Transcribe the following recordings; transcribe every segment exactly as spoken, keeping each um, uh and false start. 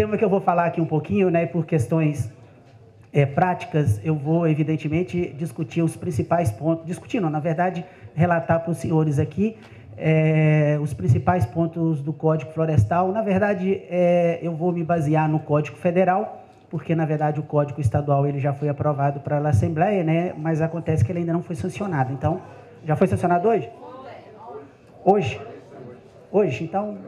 tema que eu vou falar aqui um pouquinho, né, por questões é, práticas, eu vou, evidentemente, discutir os principais pontos, discutir não, na verdade, relatar para os senhores aqui é, os principais pontos do Código Florestal. Na verdade, é, eu vou me basear no Código Federal, porque, na verdade, o Código Estadual ele já foi aprovado para a Assembleia, né, mas acontece que ele ainda não foi sancionado. Então, já foi sancionado hoje? Hoje? Hoje, então...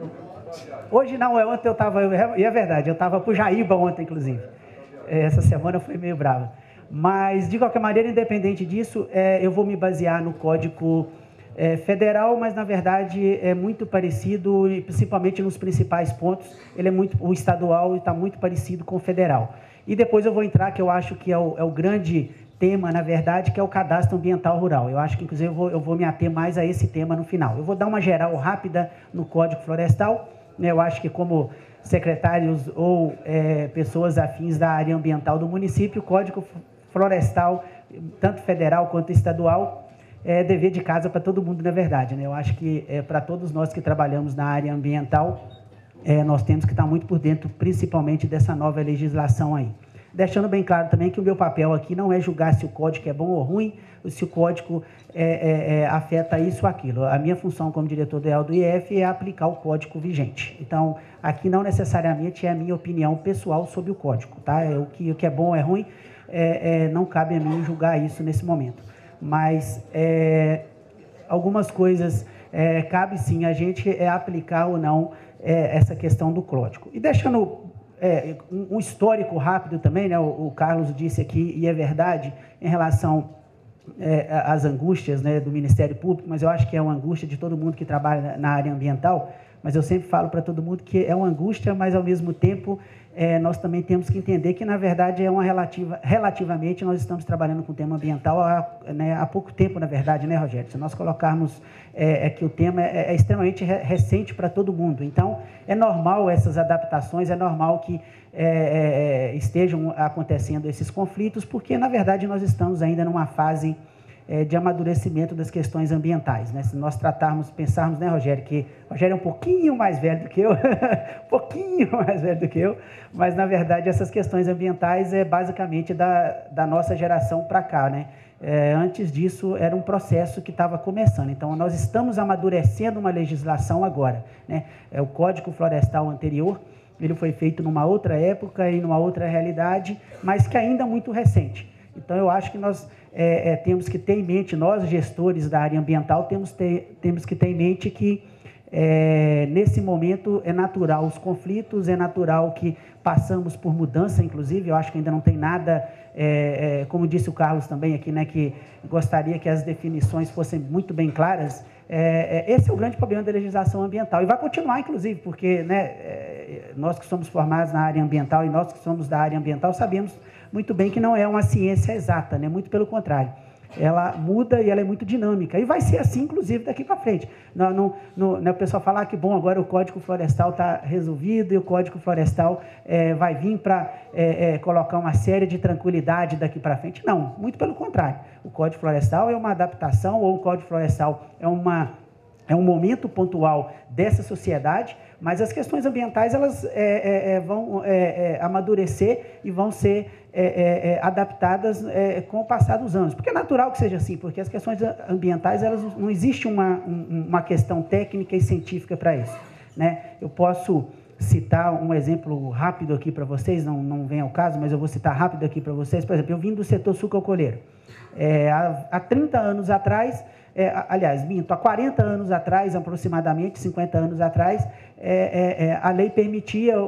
Hoje não, é ontem eu estava... E é verdade, eu estava para o Jaíba ontem, inclusive. Essa semana foi meio brava. Mas, de qualquer maneira, independente disso, é, eu vou me basear no Código é, Federal, mas, na verdade, é muito parecido, principalmente nos principais pontos, ele é muito, o estadual está muito parecido com o federal. E depois eu vou entrar, que eu acho que é o, é o grande tema, na verdade, que é o cadastro ambiental rural. Eu acho que, inclusive, eu vou, eu vou me ater mais a esse tema no final. Eu vou dar uma geral rápida no Código Florestal, né? Eu acho que, como secretários ou é, pessoas afins da área ambiental do município, o Código Florestal, tanto federal quanto estadual, é dever de casa para todo mundo, na verdade, né? Eu acho que é, para todos nós que trabalhamos na área ambiental, é, nós temos que estar muito por dentro, principalmente dessa nova legislação aí. Deixando bem claro também que o meu papel aqui não é julgar se o código é bom ou ruim, ou se o código é, é, é, afeta isso ou aquilo. A minha função como diretor do do I F é aplicar o código vigente. Então, aqui não necessariamente é a minha opinião pessoal sobre o código, tá? É o, que, o que é bom ou é ruim, é, é, não cabe a mim julgar isso nesse momento. Mas é, algumas coisas é, cabe sim a gente é, aplicar ou não é, essa questão do código. E deixando... É, um, um histórico rápido também, né? O, o Carlos disse aqui, e é verdade, em relação é, às angústias, né, do Ministério Público, mas eu acho que é uma angústia de todo mundo que trabalha na área ambiental, mas eu sempre falo para todo mundo que é uma angústia, mas ao mesmo tempo é, nós também temos que entender que, na verdade, é uma relativa, relativamente nós estamos trabalhando com o tema ambiental há, né, há pouco tempo, na verdade, né, Rogério? Se nós colocarmos é, é que o tema é, é extremamente re recente para todo mundo, então é normal essas adaptações, é normal que é, é, estejam acontecendo esses conflitos, porque, na verdade, nós estamos ainda numa fase É, de amadurecimento das questões ambientais, né? Se nós tratarmos, pensarmos, né, Rogério, que o Rogério é um pouquinho mais velho do que eu, um pouquinho mais velho do que eu, mas, na verdade, essas questões ambientais é basicamente da, da nossa geração para cá, né? É, antes disso, era um processo que estava começando. Então, nós estamos amadurecendo uma legislação agora, né? É o Código Florestal anterior, ele foi feito numa outra época e numa outra realidade, mas que ainda é muito recente. Então, eu acho que nós é, é, temos que ter em mente, nós, gestores da área ambiental, temos, ter, temos que ter em mente que, é, nesse momento, é natural os conflitos, é natural que passamos por mudança, inclusive, eu acho que ainda não tem nada, é, é, como disse o Carlos também aqui, né, que gostaria que as definições fossem muito bem claras. É, é, esse é o grande problema da legislação ambiental, e vai continuar, inclusive, porque, né, é, nós que somos formados na área ambiental e nós que somos da área ambiental sabemos muito bem que não é uma ciência exata, né? Muito pelo contrário. Ela muda e ela é muito dinâmica. E vai ser assim, inclusive, daqui para frente. Não, não, não, né, o pessoal falar que, bom, agora o Código Florestal está resolvido e o Código Florestal é, vai vir para é, é, colocar uma série de tranquilidade daqui para frente. Não, muito pelo contrário. O Código Florestal é uma adaptação, ou o Código Florestal é, uma, é um momento pontual dessa sociedade, mas as questões ambientais elas é, é, vão é, é, amadurecer e vão ser é, é, é, adaptadas é, com o passar dos anos. Porque é natural que seja assim, porque as questões ambientais, elas, não existe uma, uma questão técnica e científica para isso, né? Eu posso citar um exemplo rápido aqui para vocês, não, não vem ao caso, mas eu vou citar rápido aqui para vocês. Por exemplo, eu vim do setor sucroalcooleiro. É, há, há trinta anos atrás, é, aliás, minto, há quarenta anos atrás, aproximadamente, cinquenta anos atrás, é, é, é, a lei permitia o,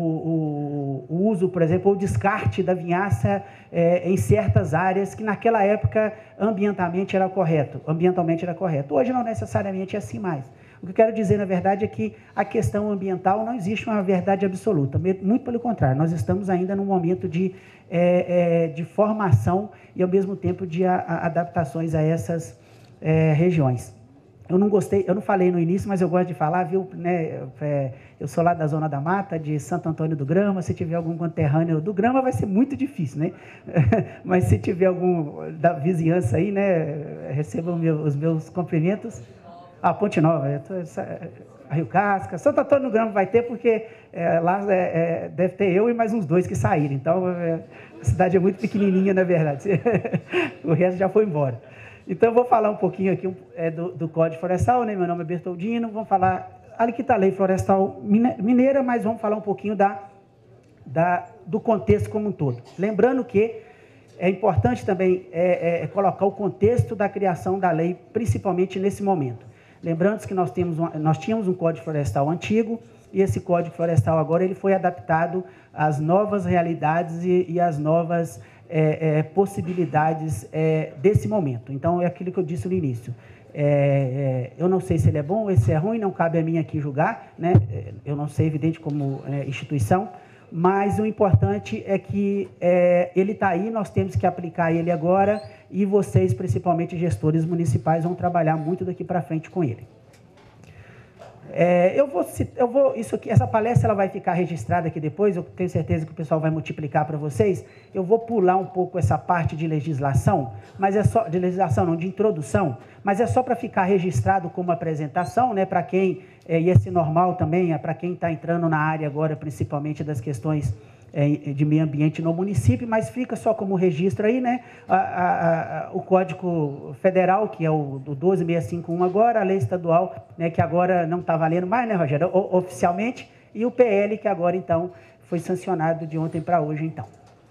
o, o, o uso, por exemplo, o descarte da vinhaça é, em certas áreas que naquela época ambientalmente era correto, ambientalmente era correto. Hoje não necessariamente é assim mais. O que eu quero dizer, na verdade, é que a questão ambiental não existe uma verdade absoluta, muito pelo contrário, nós estamos ainda num momento de, é, é, de formação e, ao mesmo tempo, de a, a adaptações a essas é, regiões. Eu não gostei, eu não falei no início, mas eu gosto de falar, viu, né, é, eu sou lá da Zona da Mata, de Santo Antônio do Grama, se tiver algum conterrâneo do Grama vai ser muito difícil, né, mas se tiver algum da vizinhança aí, né, recebam meu, os meus cumprimentos. Ah, Ponte Nova, eu tô, a Rio Casca. Santo Antônio do Grama vai ter porque é, lá é, é, deve ter eu e mais uns dois que saíram. Então, é, a cidade é muito pequenininha, na verdade. O resto já foi embora. Então, eu vou falar um pouquinho aqui é, do, do Código Florestal, né? Meu nome é Bertoldino. Vamos falar, ali que está a Lei Florestal Mineira, mas vamos falar um pouquinho da, da, do contexto como um todo. Lembrando que é importante também é, é, colocar o contexto da criação da lei, principalmente nesse momento. Lembrando que nós, temos um, nós tínhamos um Código Florestal antigo, e esse Código Florestal agora ele foi adaptado às novas realidades e, e às novas é, é, possibilidades é, desse momento. Então, é aquilo que eu disse no início. É, é, eu não sei se ele é bom ou se é ruim, não cabe a mim aqui julgar, né? Eu não sei, evidente, como é, instituição, mas o importante é que é, ele está aí, nós temos que aplicar ele agora e vocês, principalmente gestores municipais, vão trabalhar muito daqui para frente com ele. É, eu vou, eu vou, isso aqui, essa palestra ela vai ficar registrada aqui depois, eu tenho certeza que o pessoal vai multiplicar para vocês. Eu vou pular um pouco essa parte de legislação, mas é só, de legislação não, de introdução, mas é só para ficar registrado como apresentação, né, para quem, é, e esse normal também, é para quem está entrando na área agora, principalmente das questões é, de meio ambiente no município, mas fica só como registro aí, né, a, a, a, o Código Federal, que é o do doze mil seiscentos e cinquenta e um agora, a lei estadual, né, que agora não está valendo mais, né, Rogério, o, oficialmente, e o P L, que agora, então, foi sancionado de ontem para hoje, então.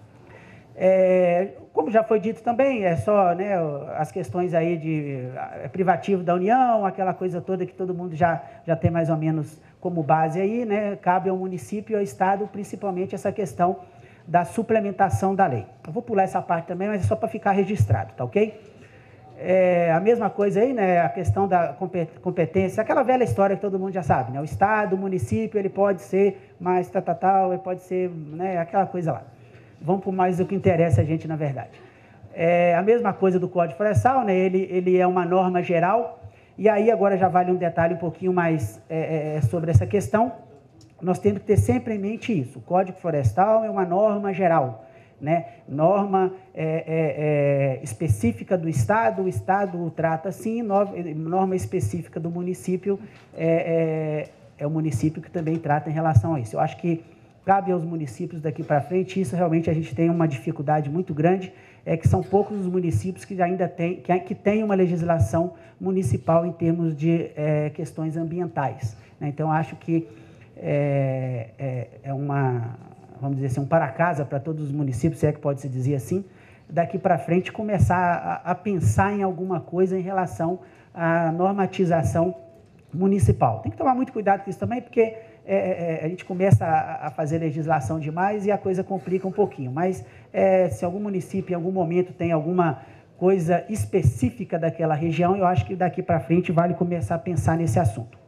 É, como já foi dito também, é só, né, as questões aí de é, privativo da União, aquela coisa toda que todo mundo já, já tem mais ou menos como base aí, né, cabe ao município e ao Estado, principalmente essa questão da suplementação da lei. Eu vou pular essa parte também, mas é só para ficar registrado, tá ok? É, a mesma coisa aí, né, a questão da competência, aquela velha história que todo mundo já sabe, né, o Estado, o município, ele pode ser mais tal, tal, tal, ele pode ser, né, aquela coisa lá. Vamos por mais do que interessa a gente, na verdade. É, a mesma coisa do Código Florestal, né? ele, ele é uma norma geral, e aí agora já vale um detalhe um pouquinho mais é, é, sobre essa questão. Nós temos que ter sempre em mente isso. O Código Florestal é uma norma geral, né? Norma é, é, é, específica do Estado, o Estado o trata assim, norma específica do município, é, é, é o município que também trata em relação a isso. Eu acho que cabe aos municípios daqui para frente, isso realmente a gente tem uma dificuldade muito grande, é que são poucos os municípios que ainda têm, que, que têm uma legislação municipal em termos de é, questões ambientais, né? Então, acho que é, é, é uma, vamos dizer assim, um para-casa para todos os municípios, se é que pode se dizer assim, daqui para frente começar a, a pensar em alguma coisa em relação à normatização municipal. Tem que tomar muito cuidado com isso também, porque É, é, a gente começa a, a fazer legislação demais e a coisa complica um pouquinho, mas é, se algum município em algum momento tem alguma coisa específica daquela região, eu acho que daqui para frente vale começar a pensar nesse assunto.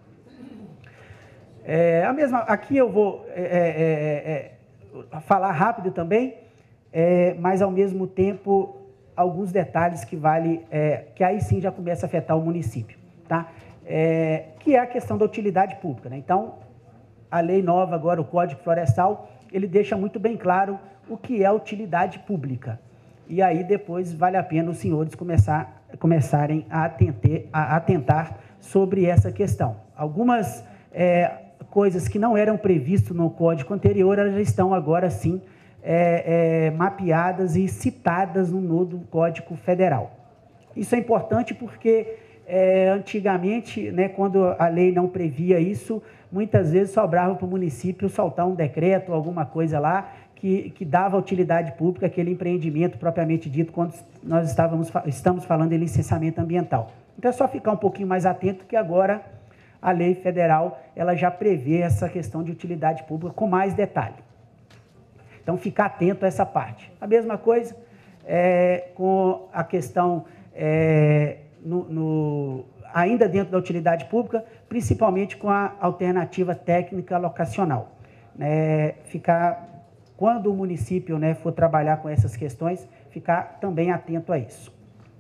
É, a mesma, aqui eu vou é, é, é, falar rápido também, é, mas ao mesmo tempo alguns detalhes que vale, é, que aí sim já começa a afetar o município, tá? É, que é a questão da utilidade pública, né? Então, a lei nova agora, o Código Florestal, ele deixa muito bem claro o que é utilidade pública. E aí depois vale a pena os senhores começar, começarem a, atenter, a atentar sobre essa questão. Algumas é, coisas que não eram previstas no Código anterior, elas já estão agora sim é, é, mapeadas e citadas no novo Código Federal. Isso é importante porque é, antigamente, né, quando a lei não previa isso, muitas vezes sobrava para o município soltar um decreto, alguma coisa lá, que, que dava utilidade pública àquele empreendimento propriamente dito, quando nós estávamos, estamos falando de licenciamento ambiental. Então, é só ficar um pouquinho mais atento, que agora a lei federal ela já prevê essa questão de utilidade pública com mais detalhe. Então, ficar atento a essa parte. A mesma coisa é, com a questão, é, no, no, ainda dentro da utilidade pública, principalmente com a alternativa técnica locacional. É, ficar, quando o município, né, for trabalhar com essas questões, ficar também atento a isso.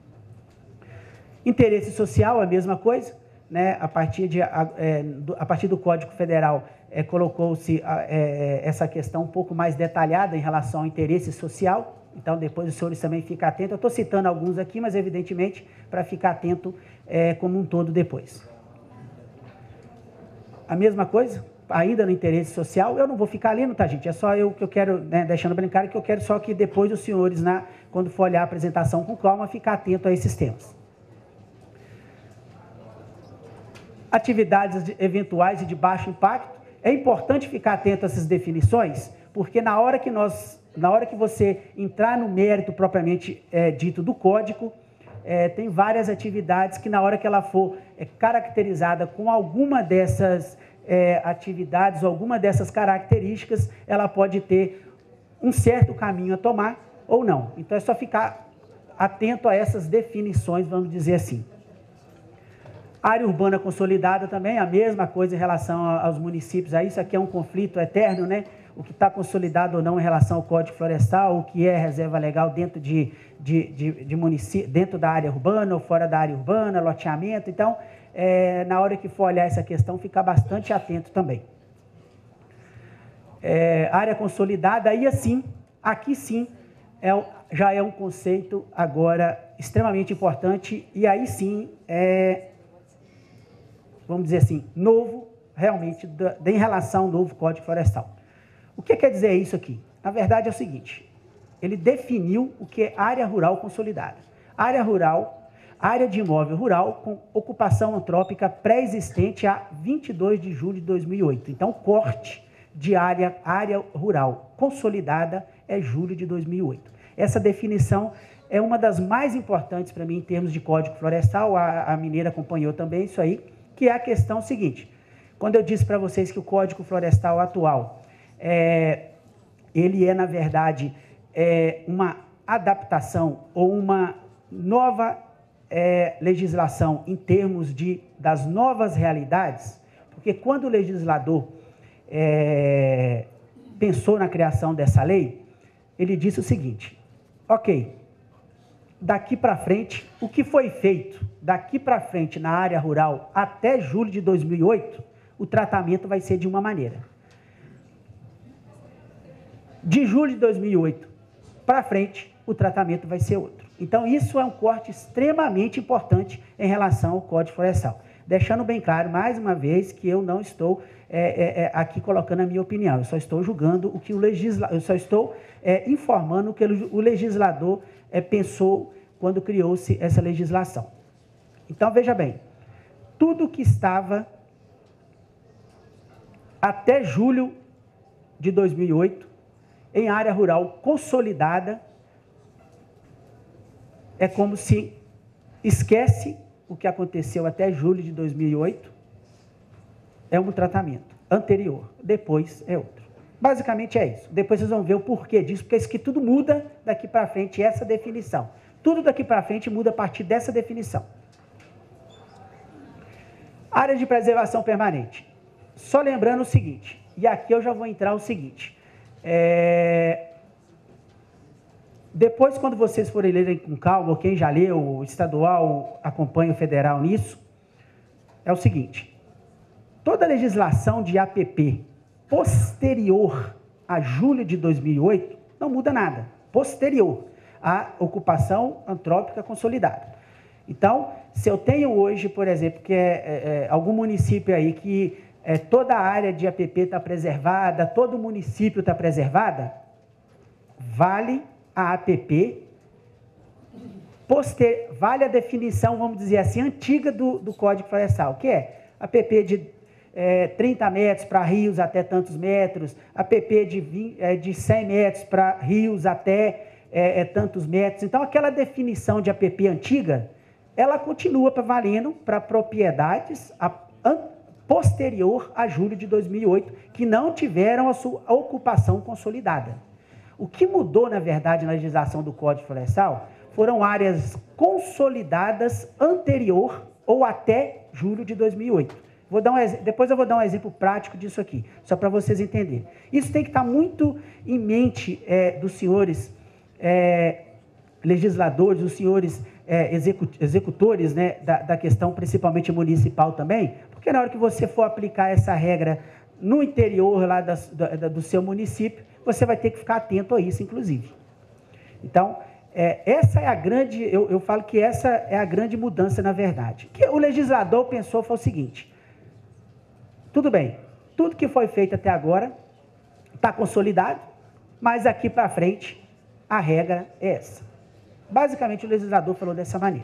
Interesse social, a mesma coisa, né, a, partir de, a, é, do, a partir do Código Federal, é, colocou-se é, essa questão um pouco mais detalhada em relação ao interesse social. Então, depois os senhores também ficam atentos. Eu estou citando alguns aqui, mas, evidentemente, para ficar atento é, como um todo depois. a mesma coisa, ainda no interesse social, eu não vou ficar lendo, tá, gente? É só eu que eu quero, né, deixando bem claro que eu quero só que depois os senhores, na, quando for olhar a apresentação com calma, ficar atento a esses temas. Atividades de, eventuais e de baixo impacto. É importante ficar atento a essas definições, porque na hora que nós, na hora que você entrar no mérito propriamente é, dito do código, é, tem várias atividades que na hora que ela for é, caracterizada com alguma dessas é, atividades, alguma dessas características, ela pode ter um certo caminho a tomar ou não. Então é só ficar atento a essas definições, vamos dizer assim. Área urbana consolidada também, a mesma coisa em relação aos municípios. Aí, isso aqui é um conflito eterno, né? O que está consolidado ou não em relação ao Código Florestal, o que é reserva legal dentro, de, de, de, de município, dentro da área urbana ou fora da área urbana, loteamento. Então, é, na hora que for olhar essa questão, ficar bastante atento também. É, área consolidada, aí assim, aqui sim, é, já é um conceito agora extremamente importante e aí sim é... vamos dizer assim, novo, realmente, da, em relação ao novo Código Florestal. O que quer dizer isso aqui? Na verdade é o seguinte, ele definiu o que é área rural consolidada. Área rural, área de imóvel rural com ocupação antrópica pré-existente a vinte e dois de julho de dois mil e oito. Então, corte de área, área rural consolidada é julho de dois mil e oito. Essa definição é uma das mais importantes para mim em termos de Código Florestal, a, a Mineira acompanhou também isso aí, que é a questão seguinte, quando eu disse para vocês que o Código Florestal atual, é, ele é, na verdade, é, uma adaptação ou uma nova é, legislação em termos de, das novas realidades, porque quando o legislador é, pensou na criação dessa lei, ele disse o seguinte, ok, daqui para frente, o que foi feito daqui para frente na área rural até julho de dois mil e oito, o tratamento vai ser de uma maneira. De julho de dois mil e oito para frente, o tratamento vai ser outro. Então, isso é um corte extremamente importante em relação ao Código Florestal. Deixando bem claro, mais uma vez, que eu não estou é, é, é, aqui colocando a minha opinião, eu só estou julgando o que o legislador, eu só estou é, informando o que o legislador é, pensou quando criou-se essa legislação. Então, veja bem, tudo que estava até julho de dois mil e oito, em área rural consolidada, é como se esquece o que aconteceu até julho de dois mil e oito, é um tratamento anterior, depois é outro. Basicamente é isso. Depois vocês vão ver o porquê disso, porque isso que tudo muda daqui para frente, essa definição. Tudo daqui para frente muda a partir dessa definição. Área de preservação permanente. Só lembrando o seguinte, e aqui eu já vou entrar o seguinte, é... depois quando vocês forem lerem com calma, quem já leu o estadual, acompanha o federal nisso, é o seguinte, toda legislação de A P P posterior a julho de dois mil e oito não muda nada, posterior à ocupação antrópica consolidada. Então, se eu tenho hoje, por exemplo, que é, é, é algum município aí que é, toda a área de A P P está preservada, todo o município está preservada, vale a APP, poster, vale a definição, vamos dizer assim, antiga do, do Código Florestal, que é A P P de é, trinta metros para rios até tantos metros, A P P de, vinte, é, de cem metros para rios até é, é, tantos metros. Então, aquela definição de A P P antiga, ela continua valendo para propriedades a, a, posterior a julho de dois mil e oito, que não tiveram a sua ocupação consolidada. O que mudou, na verdade, na legislação do Código Florestal foram áreas consolidadas anterior ou até julho de dois mil e oito. Vou dar um, depois eu vou dar um exemplo prático disso aqui, só para vocês entenderem. Isso tem que estar muito em mente é, dos senhores é, legisladores, dos senhores é, executores, né, da, da questão principalmente municipal também, porque na hora que você for aplicar essa regra no interior lá da, da, do seu município, você vai ter que ficar atento a isso, inclusive. Então, é, essa é a grande, eu, eu falo que essa é a grande mudança, na verdade. O que o legislador pensou foi o seguinte, Tudo bem, tudo que foi feito até agora está consolidado, mas aqui para frente a regra é essa. Basicamente o legislador falou dessa maneira.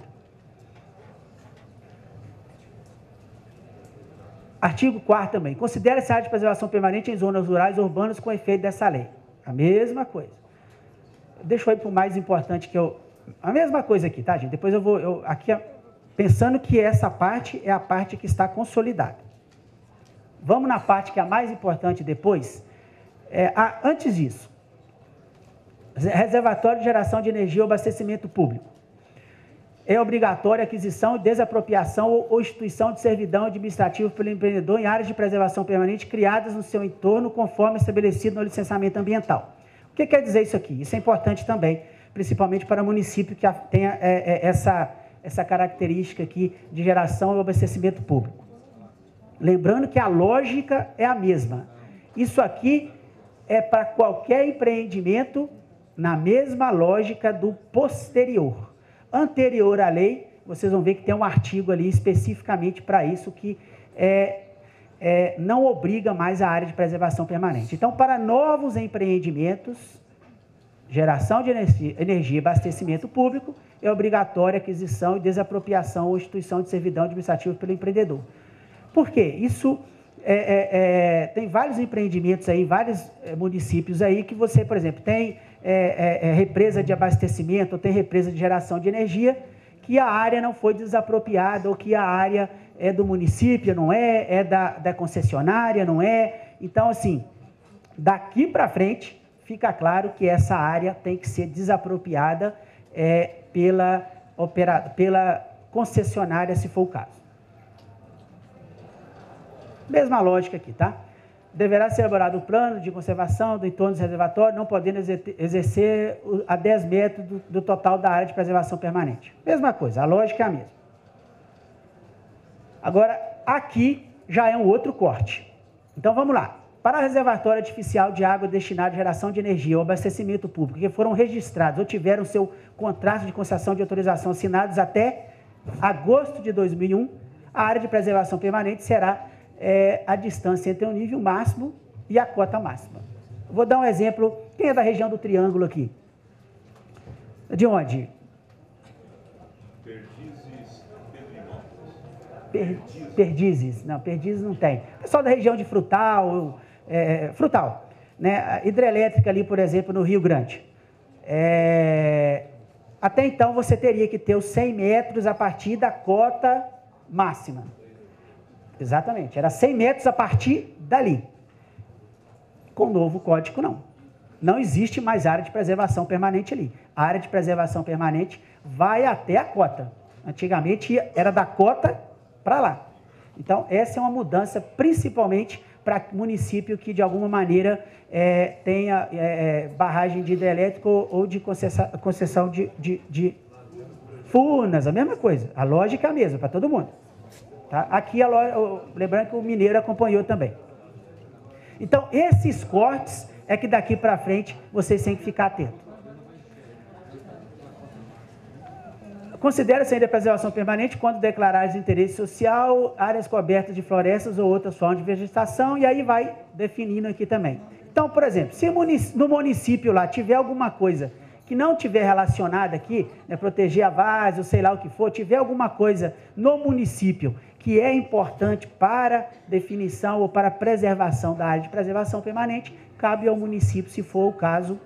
Artigo quarto também. Considera-se a área de preservação permanente em zonas rurais ou urbanas com efeito dessa lei. A mesma coisa. Deixa eu ir para o mais importante que eu... A mesma coisa aqui, tá, gente? Depois eu vou... Eu, aqui, pensando que essa parte é a parte que está consolidada. Vamos na parte que é a mais importante depois. É, a, antes disso, reservatório de geração de energia ou abastecimento público. É obrigatória a aquisição, desapropriação ou, ou instituição de servidão administrativa pelo empreendedor em áreas de preservação permanente criadas no seu entorno conforme estabelecido no licenciamento ambiental. O que quer dizer isso aqui? Isso é importante também, principalmente para município que tenha é, é, essa, essa característica aqui de geração e abastecimento público. Lembrando que a lógica é a mesma. Isso aqui é para qualquer empreendimento na mesma lógica do posterior. Anterior à lei, vocês vão ver que tem um artigo ali especificamente para isso que é, é, não obriga mais a área de preservação permanente. Então, para novos empreendimentos, geração de energia, energia e abastecimento público, é obrigatória a aquisição e desapropriação ou instituição de servidão administrativa pelo empreendedor. Por quê? Isso é, é, é, tem vários empreendimentos aí, vários é, municípios aí que você, por exemplo, tem é, é, é, represa de abastecimento ou tem represa de geração de energia que a área não foi desapropriada ou que a área é do município, não é, é da, da concessionária, não é. Então, assim, daqui para frente, fica claro que essa área tem que ser desapropriada é, pela, opera, pela concessionária, se for o caso. Mesma lógica aqui, tá? Deverá ser elaborado o plano de conservação do entorno do reservatório, não podendo exercer a dez metros do, do total da área de preservação permanente. Mesma coisa, a lógica é a mesma. Agora, aqui já é um outro corte. Então, vamos lá. Para reservatório artificial de água destinado à geração de energia ou abastecimento público que foram registrados ou tiveram seu contrato de concessão de autorização assinados até agosto de dois mil e um, a área de preservação permanente será é, a distância entre o nível máximo e a cota máxima. Vou dar um exemplo. Quem é da região do Triângulo aqui? De onde? Perdizes, Per, Perdizes. Não, Perdizes não tem. Pessoal da região de Frutal, é, Frutal, né? Hidrelétrica ali, por exemplo, no Rio Grande. É, até então, você teria que ter os cem metros a partir da cota máxima. Exatamente, era cem metros a partir dali. Com o novo código, não. Não existe mais área de preservação permanente ali. A área de preservação permanente vai até a cota. Antigamente era da cota para lá. Então, essa é uma mudança principalmente para município que, de alguma maneira, é, tenha é, barragem de hidrelétrico ou de concessão, concessão de, de, de furnas, a mesma coisa. A lógica é a mesma para todo mundo. Tá? Aqui, a loja, lembrando que o mineiro acompanhou também. Então, esses cortes é que daqui para frente vocês têm que ficar atentos. Considera-se ainda a preservação permanente quando declarar de interesse social, áreas cobertas de florestas ou outras formas de vegetação, e aí vai definindo aqui também. Então, por exemplo, se no município lá tiver alguma coisa que não tiver relacionada aqui, né, proteger a várzea, ou sei lá o que for, tiver alguma coisa no município que é importante para definição ou para preservação da área de preservação permanente, cabe ao município, se for o caso,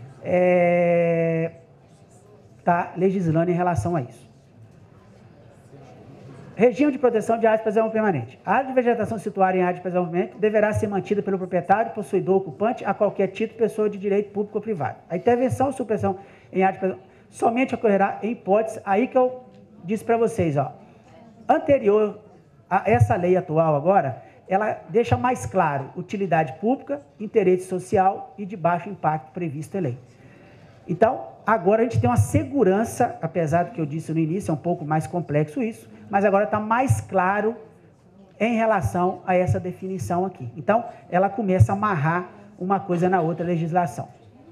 é, tá legislando em relação a isso. Regime de proteção de área de preservação permanente. A área de vegetação situada em área de preservação permanente deverá ser mantida pelo proprietário, possuidor, ocupante, a qualquer título, pessoa de direito público ou privado. A intervenção ou supressão em área de preservação somente ocorrerá em hipótese, aí que eu disse para vocês, ó, anterior a essa lei atual agora, ela deixa mais claro utilidade pública, interesse social e de baixo impacto previsto em lei. Então, agora a gente tem uma segurança, apesar do que eu disse no início, é um pouco mais complexo isso, mas agora está mais claro em relação a essa definição aqui. Então, ela começa a amarrar uma coisa na outra legislação.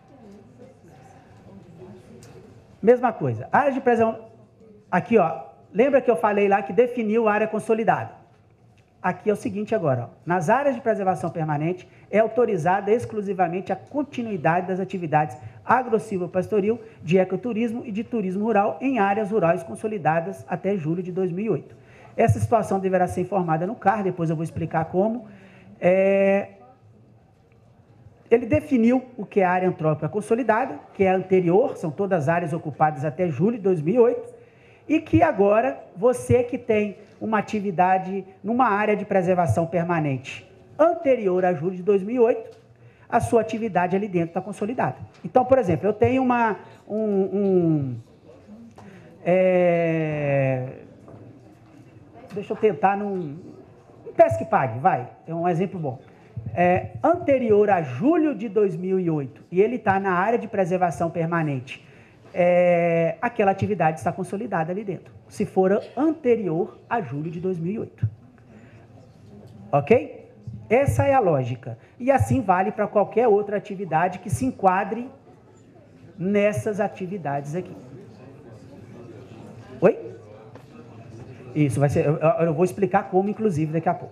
Mesma coisa, área de preservação, aqui ó, lembra que eu falei lá que definiu a área consolidada? aqui é o seguinte agora, ó, nas áreas de preservação permanente é autorizada exclusivamente a continuidade das atividades agro-silvopastoril, de ecoturismo e de turismo rural em áreas rurais consolidadas até julho de dois mil e oito. Essa situação deverá ser informada no C A R, depois eu vou explicar como. É... Ele definiu o que é a área antrópica consolidada, que é a anterior, são todas as áreas ocupadas até julho de dois mil e oito, e que agora, você que tem uma atividade numa área de preservação permanente anterior a julho de dois mil e oito, a sua atividade ali dentro está consolidada. Então, por exemplo, eu tenho uma... Um, um, é, deixa eu tentar num... Pesque Pague, vai, é um exemplo bom. É, anterior a julho de dois mil e oito, e ele está na área de preservação permanente, é, aquela atividade está consolidada ali dentro, se for anterior a julho de dois mil e oito. Ok? Essa é a lógica. E assim vale para qualquer outra atividade que se enquadre nessas atividades aqui. Oi? Isso, vai ser, eu, eu vou explicar como, inclusive, daqui a pouco.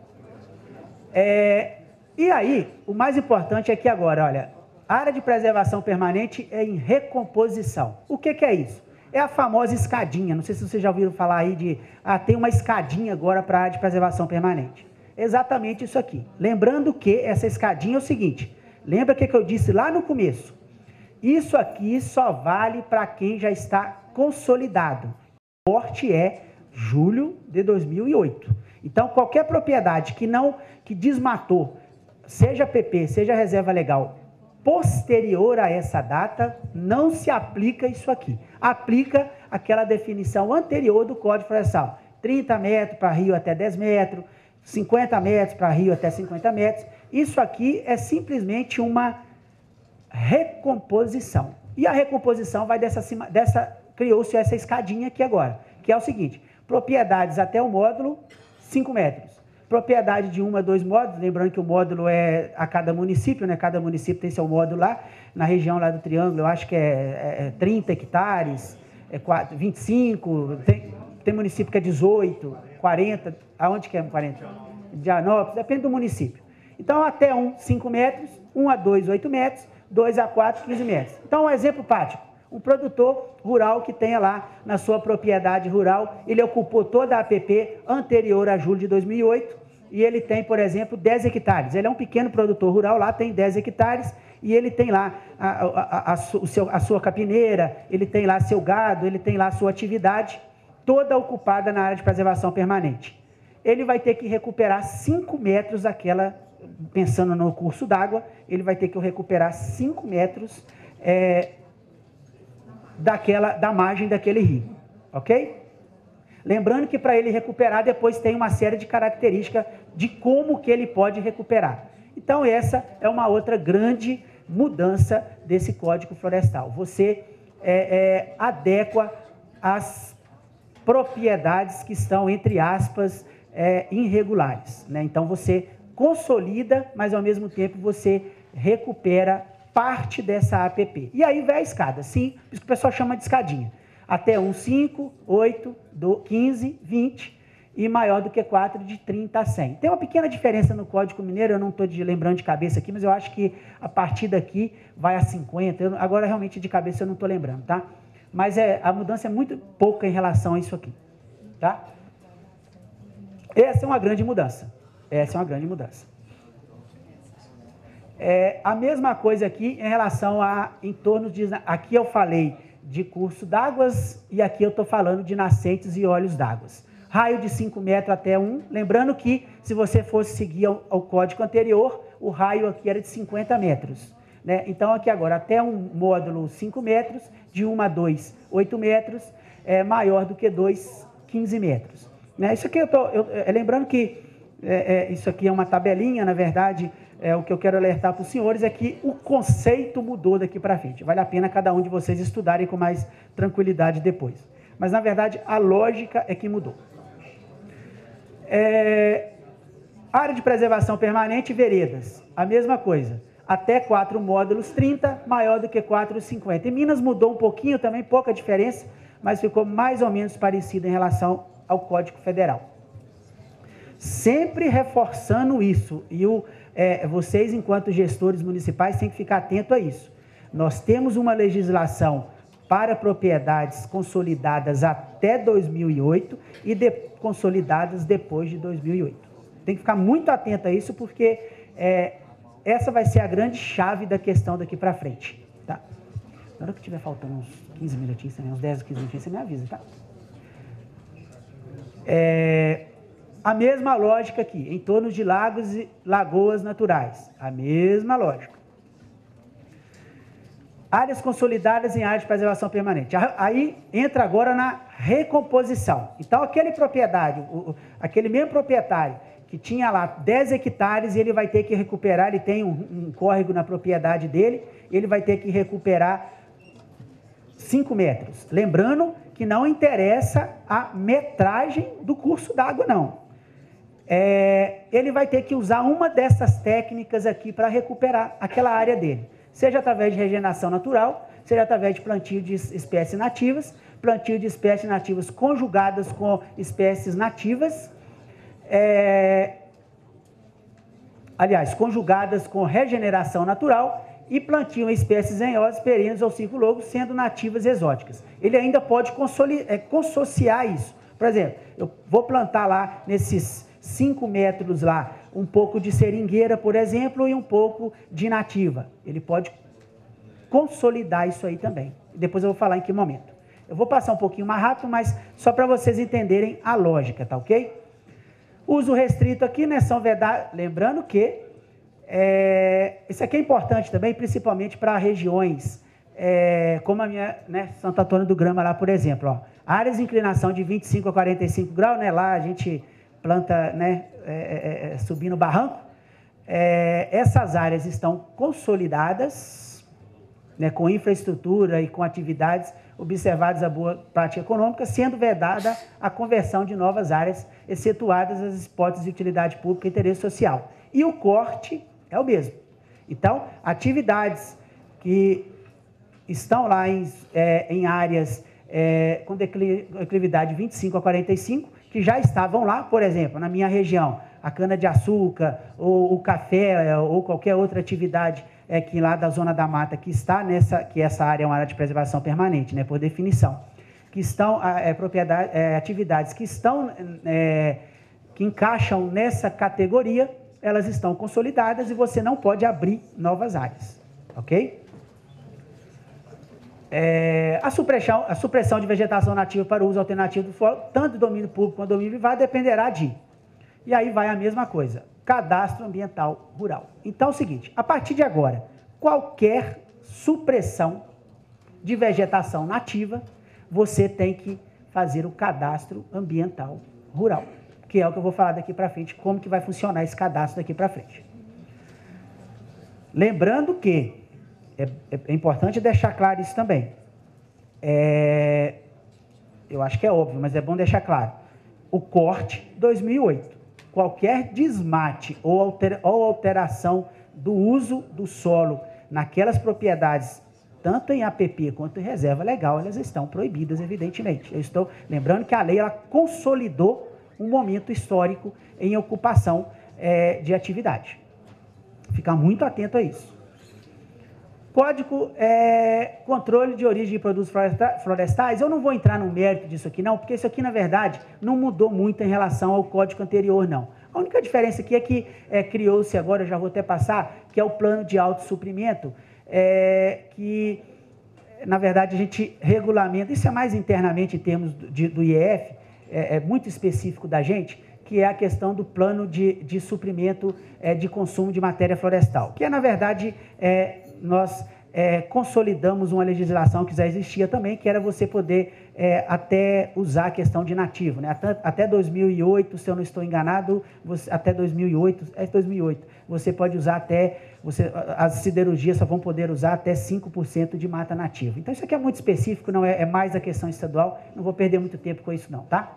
É, e aí, o mais importante é que agora, olha, a área de preservação permanente é em recomposição. O que, que é isso? É a famosa escadinha. Não sei se vocês já ouviram falar aí de, ah, tem uma escadinha agora para a área de preservação permanente. Exatamente isso aqui. Lembrando que essa escadinha é o seguinte, lembra o que, que eu disse lá no começo? Isso aqui só vale para quem já está consolidado. O corte é julho de dois mil e oito. Então, qualquer propriedade que não, que desmatou, seja P P, seja reserva legal, posterior a essa data, não se aplica isso aqui. Aplica aquela definição anterior do Código Florestal. trinta metros para rio até dez metros, cinquenta metros para rio até cinquenta metros. Isso aqui é simplesmente uma recomposição. E a recomposição vai dessa, dessa criou-se essa escadinha aqui agora, que é o seguinte, propriedades até o módulo, cinco metros. Propriedade de um a dois módulos, lembrando que o módulo é a cada município, né? Cada município tem seu módulo lá, na região lá do Triângulo, eu acho que é, é trinta hectares, é vinte e cinco, tem, tem município que é dezoito, quarenta, aonde que é quarenta? Dianópolis, depende do município. Então, até um, cinco metros, um a dois, oito metros, dois a quatro, quinze metros. Então, um exemplo prático. Um produtor rural que tenha lá na sua propriedade rural, ele ocupou toda a A P P anterior a julho de dois mil e oito e ele tem, por exemplo, dez hectares. Ele é um pequeno produtor rural lá, tem dez hectares e ele tem lá a, a, a, a, o seu, a sua capineira, ele tem lá seu gado, ele tem lá a sua atividade toda ocupada na área de preservação permanente. Ele vai ter que recuperar cinco metros daquela, pensando no curso d'água, ele vai ter que recuperar cinco metros é, daquela, da margem daquele rio, ok? Lembrando que para ele recuperar, depois tem uma série de características de como que ele pode recuperar. Então, essa é uma outra grande mudança desse Código Florestal. Você é, é, adequa as propriedades que estão, entre aspas, é, irregulares, né? Então, você consolida, mas ao mesmo tempo você recupera parte dessa A P P. E aí vai a escada, sim, isso que o pessoal chama de escadinha. Até um, cinco, oito, quinze, vinte e maior do que quatro, de trinta a cem. Tem uma pequena diferença no Código Mineiro, eu não estou lembrando de cabeça aqui, mas eu acho que a partir daqui vai a cinquenta, eu, agora realmente de cabeça eu não estou lembrando, tá? Mas é, a mudança é muito pouca em relação a isso aqui, tá? Essa é uma grande mudança, essa é uma grande mudança. É, a mesma coisa aqui em relação a entorno de... Aqui eu falei de curso d'águas e aqui eu estou falando de nascentes e olhos d'água. Raio de cinco metros até um. Lembrando que se você fosse seguir ao, ao código anterior, o raio aqui era de cinquenta metros. Né? Então aqui agora até um módulo cinco metros, de um a dois, oito metros, é maior do que dois, quinze metros. Né? Isso aqui eu estou... É, lembrando que é, é, isso aqui é uma tabelinha, na verdade... É, o que eu quero alertar para os senhores é que o conceito mudou daqui para frente. Vale a pena cada um de vocês estudarem com mais tranquilidade depois. Mas, na verdade, a lógica é que mudou. É, área de preservação permanente, veredas. A mesma coisa. Até quatro módulos, trinta, maior do que quatro, cinquenta. Em Minas mudou um pouquinho também, pouca diferença, mas ficou mais ou menos parecido em relação ao Código Federal. sempre reforçando isso, e o, é, vocês, enquanto gestores municipais, têm que ficar atentos a isso. Nós temos uma legislação para propriedades consolidadas até dois mil e oito e de, consolidadas depois de dois mil e oito. Tem que ficar muito atento a isso, porque é, essa vai ser a grande chave da questão daqui para frente. Tá? Na hora que tiver faltando uns quinze minutinhos, uns dez, quinze minutinhos, você me avisa, tá? É, a mesma lógica aqui, em torno de lagos e lagoas naturais. A mesma lógica. Áreas consolidadas em área de preservação permanente. Aí entra agora na recomposição. Então, aquele proprietário, o, aquele mesmo proprietário que tinha lá dez hectares e ele vai ter que recuperar, ele tem um, um córrego na propriedade dele, ele vai ter que recuperar cinco metros. Lembrando que não interessa a metragem do curso d'água, não. É, ele vai ter que usar uma dessas técnicas aqui para recuperar aquela área dele. Seja através de regeneração natural, seja através de plantio de espécies nativas, plantio de espécies nativas conjugadas com espécies nativas, é, aliás, conjugadas com regeneração natural e plantio em espécies enhosas, perenes ou cinco-lobos, sendo nativas e exóticas. Ele ainda pode é, consociar isso. Por exemplo, eu vou plantar lá nesses cinco metros lá, um pouco de seringueira, por exemplo, e um pouco de nativa. Ele pode consolidar isso aí também. Depois eu vou falar em que momento. Eu vou passar um pouquinho mais rápido, mas só para vocês entenderem a lógica, tá ok? Uso restrito aqui, né, são vedados, lembrando que é, isso aqui é importante também, principalmente para regiões é, como a minha, né, Santo Antônio do Grama lá, por exemplo. Ó, áreas de inclinação de vinte e cinco a quarenta e cinco graus, né, lá a gente planta, né, é, é, subindo o barranco, é, essas áreas estão consolidadas, né, com infraestrutura e com atividades observadas a boa prática econômica, sendo vedada a conversão de novas áreas, excetuadas as hipóteses de utilidade pública e interesse social. E o corte é o mesmo. Então, atividades que estão lá em, é, em áreas é, com declividade de vinte e cinco a quarenta e cinco, que já estavam lá, por exemplo, na minha região, a cana-de-açúcar, ou o café, ou qualquer outra atividade é, que lá da zona da mata, que está nessa, que essa área é uma área de preservação permanente, né, por definição, que estão, é, propriedade, é, atividades que estão, é, que encaixam nessa categoria, elas estão consolidadas e você não pode abrir novas áreas, ok? É, a, supressão, a supressão de vegetação nativa para o uso alternativo do solo, tanto do domínio público quanto do domínio privado, dependerá de... E aí vai a mesma coisa, cadastro ambiental rural. Então é o seguinte, a partir de agora, qualquer supressão de vegetação nativa, você tem que fazer o cadastro ambiental rural, que é o que eu vou falar daqui para frente, como que vai funcionar esse cadastro daqui para frente. Lembrando que É, é importante deixar claro isso também. É, eu acho que é óbvio, mas é bom deixar claro. O corte dois mil e oito. Qualquer desmate ou, altera, ou alteração do uso do solo naquelas propriedades, tanto em A P P quanto em reserva legal, elas estão proibidas, evidentemente. Eu estou lembrando que a lei ela consolidou um momento histórico em ocupação é, de atividade. Ficar muito atento a isso. Código é, controle de origem de produtos florestais, eu não vou entrar no mérito disso aqui não, porque isso aqui, na verdade, não mudou muito em relação ao código anterior, não. A única diferença aqui é que é, criou-se agora, eu já vou até passar, que é o plano de autossuprimento, é, que, na verdade, a gente regulamenta, isso é mais internamente em termos do, de, do I E F, é, é muito específico da gente, que é a questão do plano de, de suprimento é, de consumo de matéria florestal, que é, na verdade, é, nós é, consolidamos uma legislação que já existia também, que era você poder é, até usar a questão de nativo, né? Até, até dois mil e oito, se eu não estou enganado, você, até dois mil e oito, é dois mil e oito, você pode usar até, você, as siderurgias só vão poder usar até cinco por cento de mata nativa. Então, isso aqui é muito específico, não é, é mais a questão estadual, não vou perder muito tempo com isso não, tá?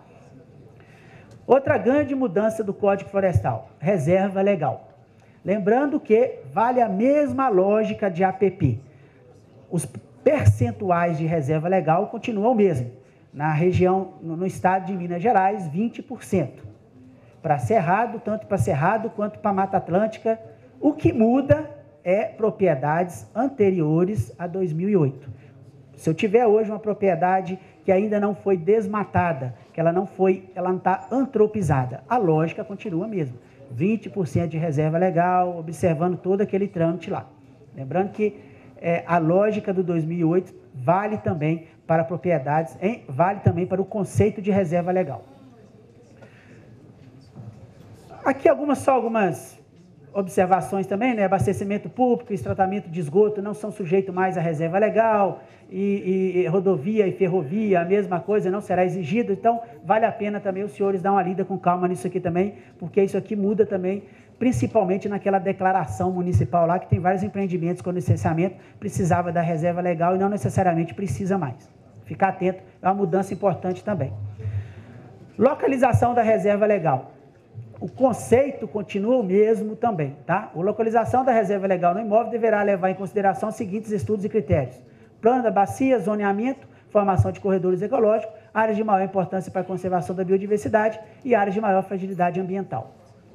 Outra grande mudança do Código Florestal, reserva legal. Lembrando que vale a mesma lógica de A P P. Os percentuais de reserva legal continuam o mesmo. Na região, no estado de Minas Gerais, vinte por cento. para Cerrado, tanto para Cerrado quanto para Mata Atlântica. O que muda é propriedades anteriores a dois mil e oito. Se eu tiver hoje uma propriedade que ainda não foi desmatada, que ela não foi, ela não está antropizada, a lógica continua a mesma. vinte por cento de reserva legal, observando todo aquele trâmite lá. Lembrando que é, a lógica do dois mil e oito vale também para propriedades, hein? Vale também para o conceito de reserva legal. Aqui algumas, só algumas observações também, né? Abastecimento público e tratamento de esgoto não são sujeitos mais à reserva legal, e, e, e rodovia e ferrovia, a mesma coisa, não será exigido. Então, vale a pena também os senhores dar uma lida com calma nisso aqui também, porque isso aqui muda também, principalmente naquela declaração municipal lá, que tem vários empreendimentos com licenciamento, precisava da reserva legal e não necessariamente precisa mais. Ficar atento, é uma mudança importante também. Localização da reserva legal. O conceito continua o mesmo também, tá? A localização da reserva legal no imóvel deverá levar em consideração os seguintes estudos e critérios: plano da bacia, zoneamento, formação de corredores ecológicos, áreas de maior importância para a conservação da biodiversidade e áreas de maior fragilidade ambiental.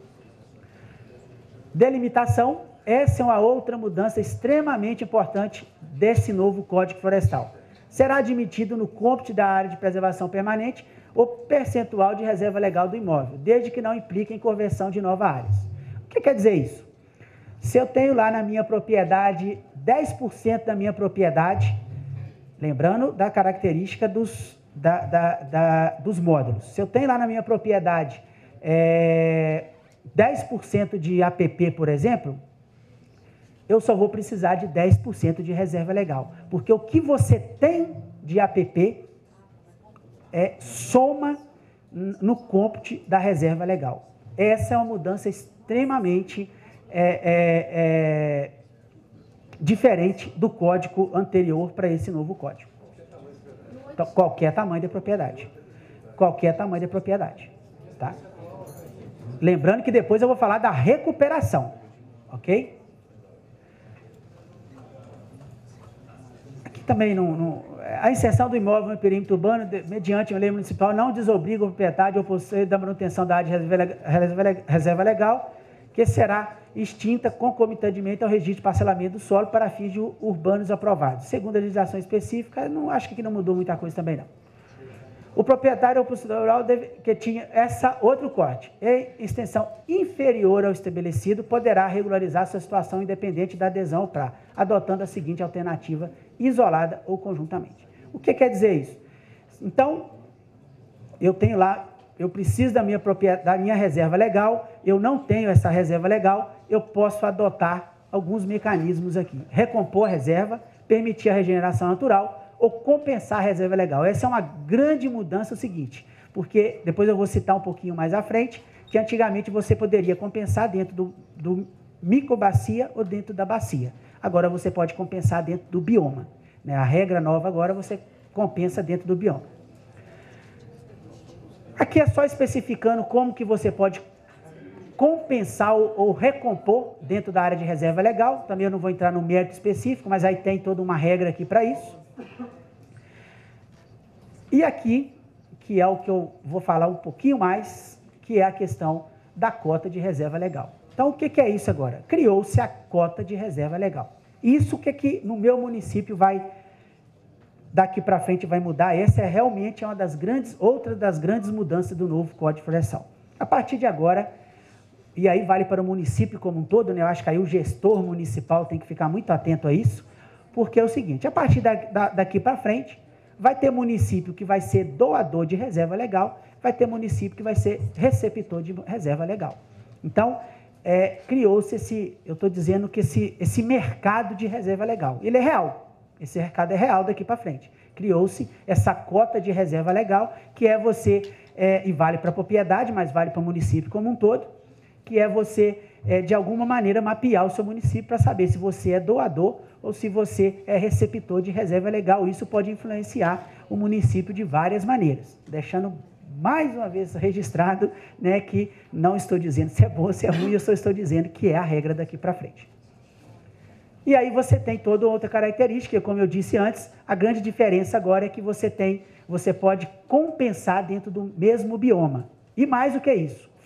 Delimitação, essa é uma outra mudança extremamente importante desse novo Código Florestal. Será admitido no cômputo da área de preservação permanente o percentual de reserva legal do imóvel, desde que não implique em conversão de novas áreas. O que quer dizer isso? Se eu tenho lá na minha propriedade, dez por cento da minha propriedade, lembrando da característica dos, da, da, da, dos módulos, se eu tenho lá na minha propriedade é, dez por cento de A P P, por exemplo, eu só vou precisar de dez por cento de reserva legal, porque o que você tem de A P P é soma no cômputo da reserva legal. Essa é uma mudança extremamente é, é, é, diferente do código anterior para esse novo código. Então, qualquer tamanho de propriedade. Qualquer tamanho de propriedade. Tá? Lembrando que depois eu vou falar da recuperação. Ok? Aqui também não... não a inserção do imóvel no perímetro urbano, de, mediante uma lei municipal, não desobriga o proprietário ou possuidor da manutenção da área de reserva, reserva, reserva legal, que será extinta concomitantemente ao registro de parcelamento do solo para fins de urbanos aprovados. Segundo a legislação específica, não, acho que aqui não mudou muita coisa também, não. O proprietário ou possuidor rural deve, que tinha essa outro corte, em extensão inferior ao estabelecido, poderá regularizar sua situação independente da adesão ao P R A, adotando a seguinte alternativa, isolada ou conjuntamente. O que quer dizer isso? Então, eu tenho lá, eu preciso da minha, da minha reserva legal, eu não tenho essa reserva legal, eu posso adotar alguns mecanismos aqui. Recompor a reserva, permitir a regeneração natural, ou compensar a reserva legal. Essa é uma grande mudança, o seguinte, porque depois eu vou citar um pouquinho mais à frente, que antigamente você poderia compensar dentro do, do microbacia ou dentro da bacia. Agora você pode compensar dentro do bioma. Né? A regra nova agora você compensa dentro do bioma. Aqui é só especificando como que você pode compensar ou, ou recompor dentro da área de reserva legal. Também eu não vou entrar no mérito específico, mas aí tem toda uma regra aqui para isso. E aqui, que é o que eu vou falar um pouquinho mais, que é a questão da cota de reserva legal. Então, o que, que é isso agora? Criou-se a cota de reserva legal. Isso que aqui no meu município vai, daqui para frente vai mudar, essa é realmente uma das grandes, outra das grandes mudanças do novo Código Florestal. A partir de agora, e aí vale para o município como um todo, né? Eu acho que aí o gestor municipal tem que ficar muito atento a isso, porque é o seguinte, a partir da, da, daqui para frente, vai ter município que vai ser doador de reserva legal, vai ter município que vai ser receptor de reserva legal. Então, é, criou-se esse, eu estou dizendo que esse, esse mercado de reserva legal, ele é real, esse mercado é real daqui para frente. Criou-se essa cota de reserva legal, que é você, é, e vale para a propriedade, mas vale para o município como um todo, que é você, é, de alguma maneira, mapear o seu município para saber se você é doador ou se você é receptor de reserva legal. Isso pode influenciar o município de várias maneiras, deixando mais uma vez registrado, né, que não estou dizendo se é bom ou se é ruim, eu só estou dizendo que é a regra daqui para frente. E aí você tem toda outra característica, como eu disse antes, a grande diferença agora é que você tem, você pode compensar dentro do mesmo bioma. E mais do que isso,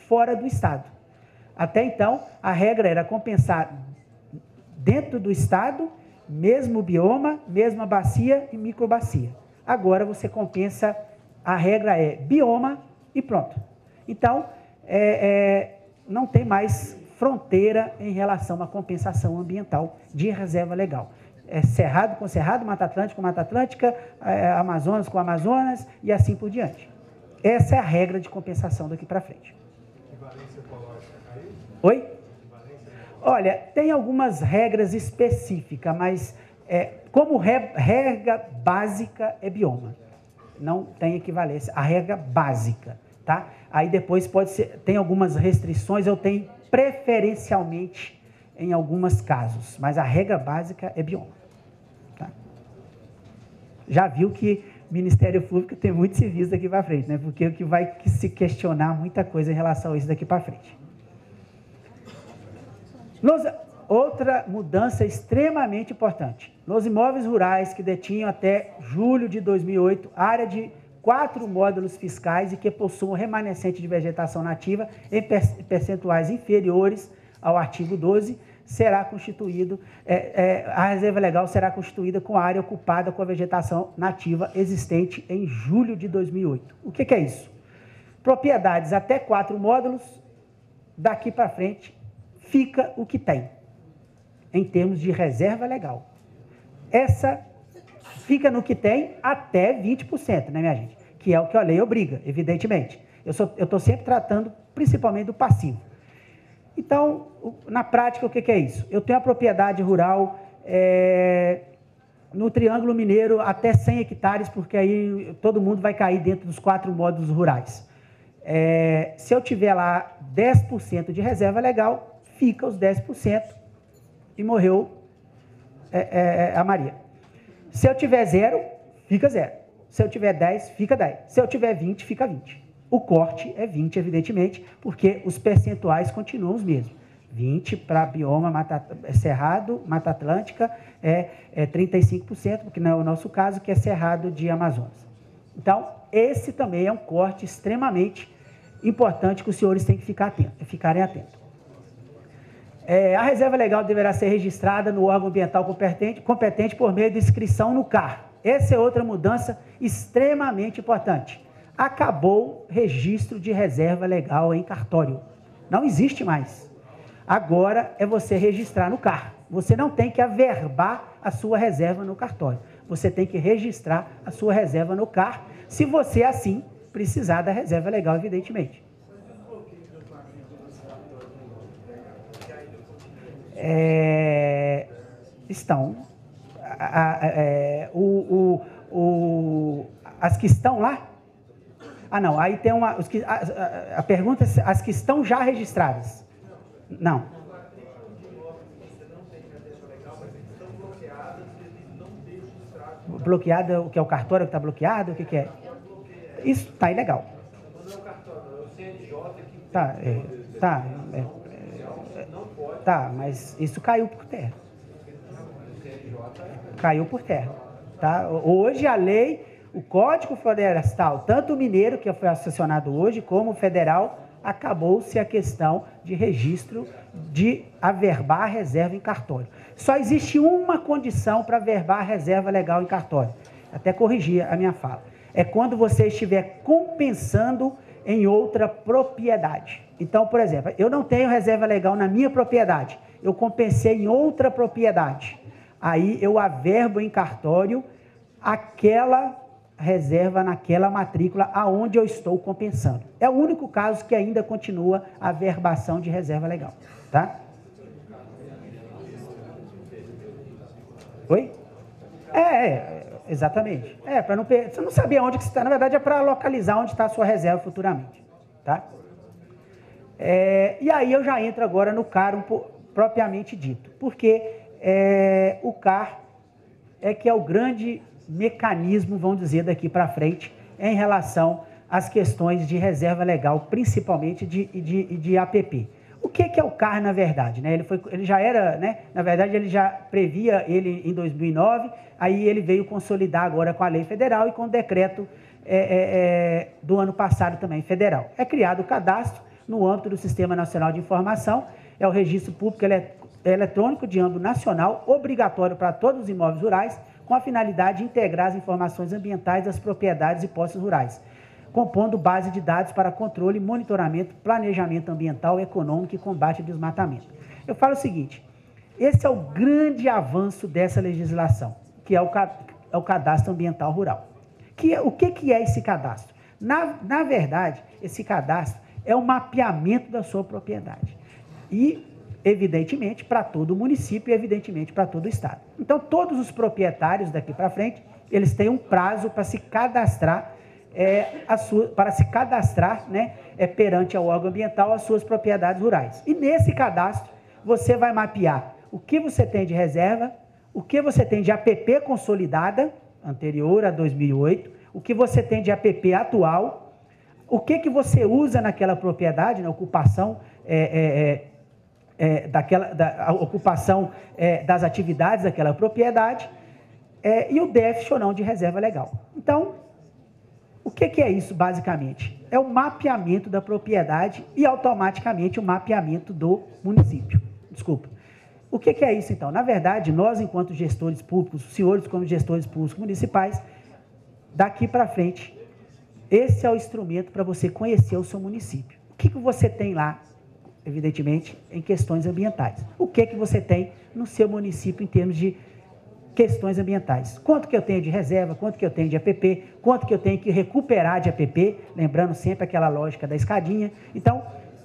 fora do estado. Até então, a regra era compensar dentro do estado, mesmo bioma, mesma bacia e microbacia. Agora você compensa, a regra é bioma e pronto. Então, é, é, não tem mais fronteira em relação à compensação ambiental de reserva legal. É Cerrado com Cerrado, Mata Atlântica com Mata Atlântica, é, Amazonas com Amazonas e assim por diante. Essa é a regra de compensação daqui para frente. Equivalência ecológica caiu? Oi? Olha, tem algumas regras específicas, mas é, como re, regra básica é bioma. Não tem equivalência. A regra básica, tá? Aí depois pode ser, tem algumas restrições, eu tenho preferencialmente em alguns casos, mas a regra básica é bioma. Tá? Já viu que o Ministério Público tem muito serviço daqui para frente, né? Porque o que vai se questionar muita coisa em relação a isso daqui para frente. Nos, outra mudança extremamente importante. Nos imóveis rurais que detinham até julho de dois mil e oito, área de quatro módulos fiscais e que possuam remanescente de vegetação nativa em percentuais inferiores ao artigo doze, será constituído, é, é, a reserva legal será constituída com a área ocupada com a vegetação nativa existente em julho de dois mil e oito. O que, que é isso? Propriedades até quatro módulos, daqui para frente, fica o que tem, em termos de reserva legal. Essa fica no que tem até vinte por cento, né, minha gente? Que é o que a lei obriga, evidentemente. Eu estou sempre tratando principalmente do passivo. Então, na prática, o que, que é isso? Eu tenho a propriedade rural é, no Triângulo Mineiro até cem hectares, porque aí todo mundo vai cair dentro dos quatro módulos rurais. É, se eu tiver lá dez por cento de reserva legal, fica os dez por cento e morreu é, é, a Maria. Se eu tiver zero, fica zero. Se eu tiver dez, fica dez. Se eu tiver vinte, fica vinte. O corte é vinte, evidentemente, porque os percentuais continuam os mesmos. vinte para bioma Mata, Cerrado, Mata Atlântica, é, é trinta e cinco por cento, porque não é o nosso caso, que é Cerrado de Amazonas. Então, esse também é um corte extremamente importante que os senhores têm que ficar atento, ficarem atentos. É, a reserva legal deverá ser registrada no órgão ambiental competente, competente por meio de inscrição no C A R. Essa é outra mudança extremamente importante. Acabou o registro de reserva legal em cartório. Não existe mais. Agora é você registrar no C A R. Você não tem que averbar a sua reserva no cartório. Você tem que registrar a sua reserva no C A R, se você, assim, precisar da reserva legal, evidentemente. É, estão. A, a, é, o, o, o, as que estão lá. Ah, não. Aí tem uma. Os que, a, a, a pergunta é as que estão já registradas. Não. Bloqueada, o que é o cartório que está bloqueado? O que, que é? Isso está ilegal. Não é o cartório, é o C N J que. Tá, é, tá. É, é, tá, mas isso caiu por terra. Caiu por terra. Tá? Hoje a lei, o Código Florestal, tanto o mineiro, que foi sancionado hoje, como o federal, acabou-se a questão de registro de averbar a reserva em cartório. Só existe uma condição para averbar a reserva legal em cartório. Até corrigir a minha fala. É quando você estiver compensando em outra propriedade. Então, por exemplo, eu não tenho reserva legal na minha propriedade, eu compensei em outra propriedade. Aí eu averbo em cartório aquela reserva naquela matrícula aonde eu estou compensando. É o único caso que ainda continua a averbação de reserva legal, tá? Oi? É, é exatamente. É, para não per... você não saber onde que está, na verdade é para localizar onde está a sua reserva futuramente, tá? É, e aí eu já entro agora no C A R um, propriamente dito, porque é, o C A R é que é o grande mecanismo, vamos dizer, daqui para frente, em relação às questões de reserva legal, principalmente de, de, de A P P. O que, que é o C A R, na verdade? Né? Ele, foi, ele já era, né? Na verdade, ele já previa ele em dois mil e nove, aí ele veio consolidar agora com a lei federal e com o decreto é, é, é, do ano passado também, federal. É criado o cadastro, no âmbito do Sistema Nacional de Informação, é o Registro Público Eletrônico de âmbito nacional, obrigatório para todos os imóveis rurais, com a finalidade de integrar as informações ambientais das propriedades e posses rurais, compondo base de dados para controle, monitoramento, planejamento ambiental, econômico e combate ao desmatamento. Eu falo o seguinte, esse é o grande avanço dessa legislação, que é o, é o cadastro ambiental rural. Que, o que, que é esse cadastro? Na, na verdade, esse cadastro é o mapeamento da sua propriedade. E, evidentemente, para todo o município e, evidentemente, para todo o estado. Então, todos os proprietários daqui para frente, eles têm um prazo para se cadastrar, é, a sua, para se cadastrar, né, é, perante ao órgão ambiental as suas propriedades rurais. E nesse cadastro, você vai mapear o que você tem de reserva, o que você tem de A P P consolidada, anterior a dois mil e oito, o que você tem de A P P atual, o que, que você usa naquela propriedade, na ocupação, é, é, é, daquela, da a ocupação é, das atividades daquela propriedade, é, e o déficit ou não de reserva legal. Então, o que, que é isso, basicamente? É o mapeamento da propriedade e, automaticamente, o mapeamento do município. Desculpa. O que, que é isso, então? Na verdade, nós, enquanto gestores públicos, os senhores como gestores públicos municipais, daqui para frente, esse é o instrumento para você conhecer o seu município. O que, que você tem lá, evidentemente, em questões ambientais? O que, que você tem no seu município em termos de questões ambientais? Quanto que eu tenho de reserva, quanto que eu tenho de A P P, quanto que eu tenho que recuperar de A P P, lembrando sempre aquela lógica da escadinha. Então,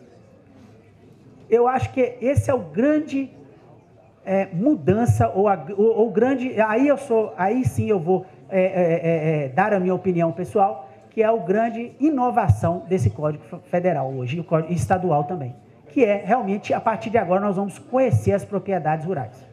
eu acho que esse é o grande é, mudança, ou, a, ou, ou grande, aí, eu sou, aí sim eu vou é, é, é, dar a minha opinião pessoal, que é a grande inovação desse Código Federal hoje, e o Código Estadual também, que é realmente, a partir de agora, nós vamos conhecer as propriedades rurais.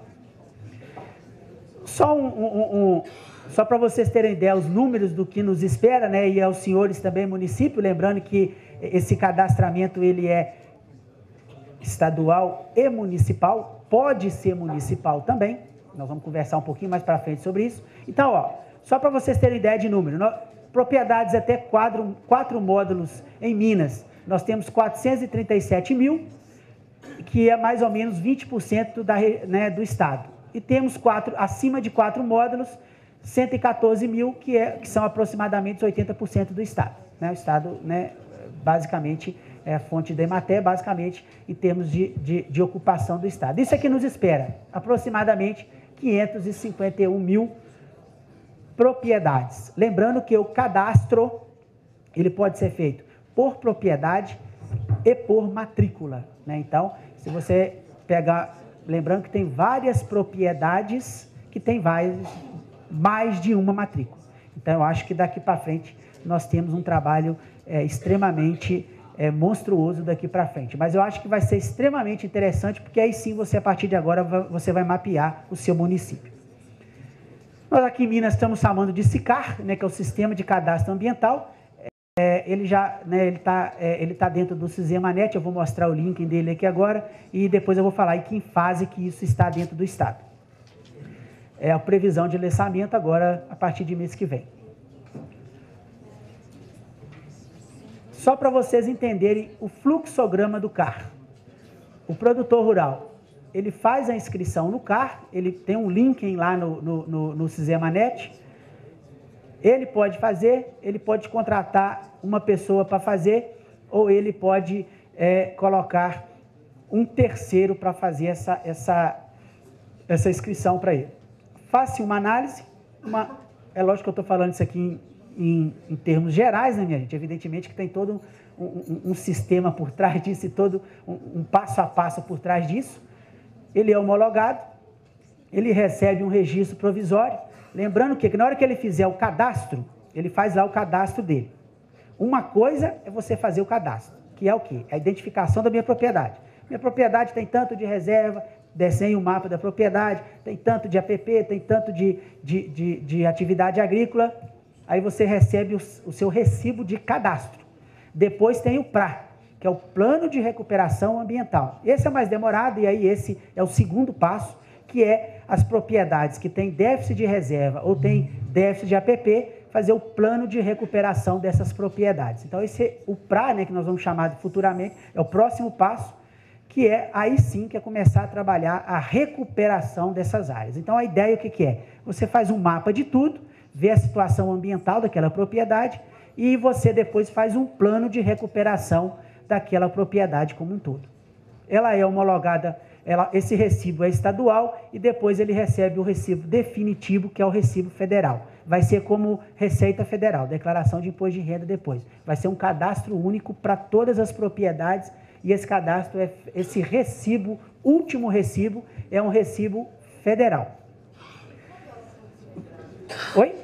Só, um, um, um, só para vocês terem ideia, os números do que nos espera, né, e aos senhores também, município, lembrando que esse cadastramento, ele é estadual e municipal, pode ser municipal também, nós vamos conversar um pouquinho mais para frente sobre isso. Então, ó, só para vocês terem ideia de número, nós, propriedades até quatro, quatro módulos em Minas, nós temos quatrocentos e trinta e sete mil, que é mais ou menos vinte por cento da, né, do estado. E temos quatro, acima de quatro módulos, cento e quatorze mil, que, é, que são aproximadamente oitenta por cento do estado. Né? O estado, né, basicamente, é a fonte da Emater, basicamente, em termos de, de, de ocupação do estado. Isso aqui nos espera, aproximadamente quinhentos e cinquenta e um mil propriedades. Lembrando que o cadastro, ele pode ser feito por propriedade e por matrícula. Né? Então, se você pegar... Lembrando que tem várias propriedades que tem várias, mais de uma matrícula. Então, eu acho que daqui para frente nós temos um trabalho é, extremamente é, monstruoso daqui para frente. Mas eu acho que vai ser extremamente interessante, porque aí sim você, a partir de agora, você vai mapear o seu município. Nós aqui em Minas estamos chamando de SICAR, né, que é o Sistema de Cadastro Ambiental. É, ele já né, ele está é, ele tá dentro do SISEMANET, eu vou mostrar o link dele aqui agora, e depois eu vou falar em que fase que isso está dentro do Estado. É a previsão de lançamento agora, a partir de mês que vem. Só para vocês entenderem o fluxograma do C A R. O produtor rural, ele faz a inscrição no C A R, ele tem um link lá no, no, no, no SISEMANET. Ele pode fazer, ele pode contratar uma pessoa para fazer, ou ele pode é, colocar um terceiro para fazer essa, essa, essa inscrição para ele. Faça uma análise, uma, é lógico que eu estou falando isso aqui em, em, em termos gerais, né, minha gente? Evidentemente que tem todo um, um, um sistema por trás disso, e todo um, um passo a passo por trás disso. Ele é homologado, ele recebe um registro provisório. Lembrando que, que na hora que ele fizer o cadastro, ele faz lá o cadastro dele. Uma coisa é você fazer o cadastro, que é o quê? É a identificação da minha propriedade. Minha propriedade tem tanto de reserva, desenha o mapa da propriedade, tem tanto de A P P, tem tanto de, de, de, de atividade agrícola. Aí você recebe o, o seu recibo de cadastro. Depois tem o P R A, que é o Plano de Recuperação Ambiental. Esse é mais demorado, e aí esse é o segundo passo, que é as propriedades que têm déficit de reserva ou têm déficit de A P P, fazer o plano de recuperação dessas propriedades. Então, esse, o P R A, né, que nós vamos chamar futuramente, é o próximo passo, que é aí sim que é começar a trabalhar a recuperação dessas áreas. Então, a ideia o que, que é? Você faz um mapa de tudo, vê a situação ambiental daquela propriedade e você depois faz um plano de recuperação daquela propriedade como um todo. Ela é homologada, ela, esse recibo é estadual e depois ele recebe o recibo definitivo, que é o recibo federal. Vai ser como Receita Federal, declaração de imposto de renda depois. Vai ser um cadastro único para todas as propriedades e esse cadastro, é, esse recibo, último recibo, é um recibo federal. Oi?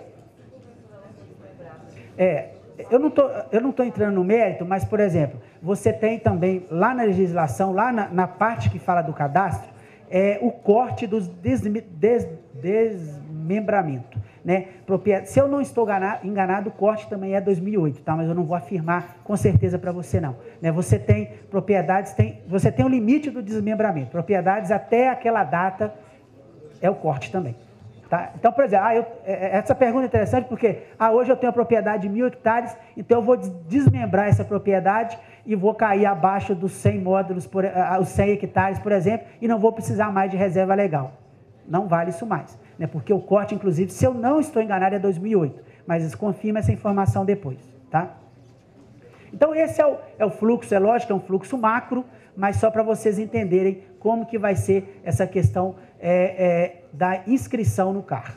É, eu não tô, eu não estou entrando no mérito, mas, por exemplo, você tem também, lá na legislação, lá na, na parte que fala do cadastro, é o corte dos des, des, desmembramento. Né? Se eu não estou enganado, o corte também é dois mil e oito, tá? Mas eu não vou afirmar com certeza para você não. Né? Você tem propriedades, tem, você tem o limite do desmembramento, propriedades até aquela data é o corte também. Tá? Então, por exemplo, ah, eu, essa pergunta é interessante porque ah, hoje eu tenho a propriedade de mil hectares, então eu vou desmembrar essa propriedade e vou cair abaixo dos cem módulos, por, os cem hectares, por exemplo, e não vou precisar mais de reserva legal. Não vale isso mais, né? Porque o corte, inclusive, se eu não estou enganado, é dois mil e oito, mas confirma essa informação depois. Tá? Então, esse é o, é o fluxo, é lógico, é um fluxo macro, mas só para vocês entenderem como que vai ser essa questão é, é, da inscrição no C A R.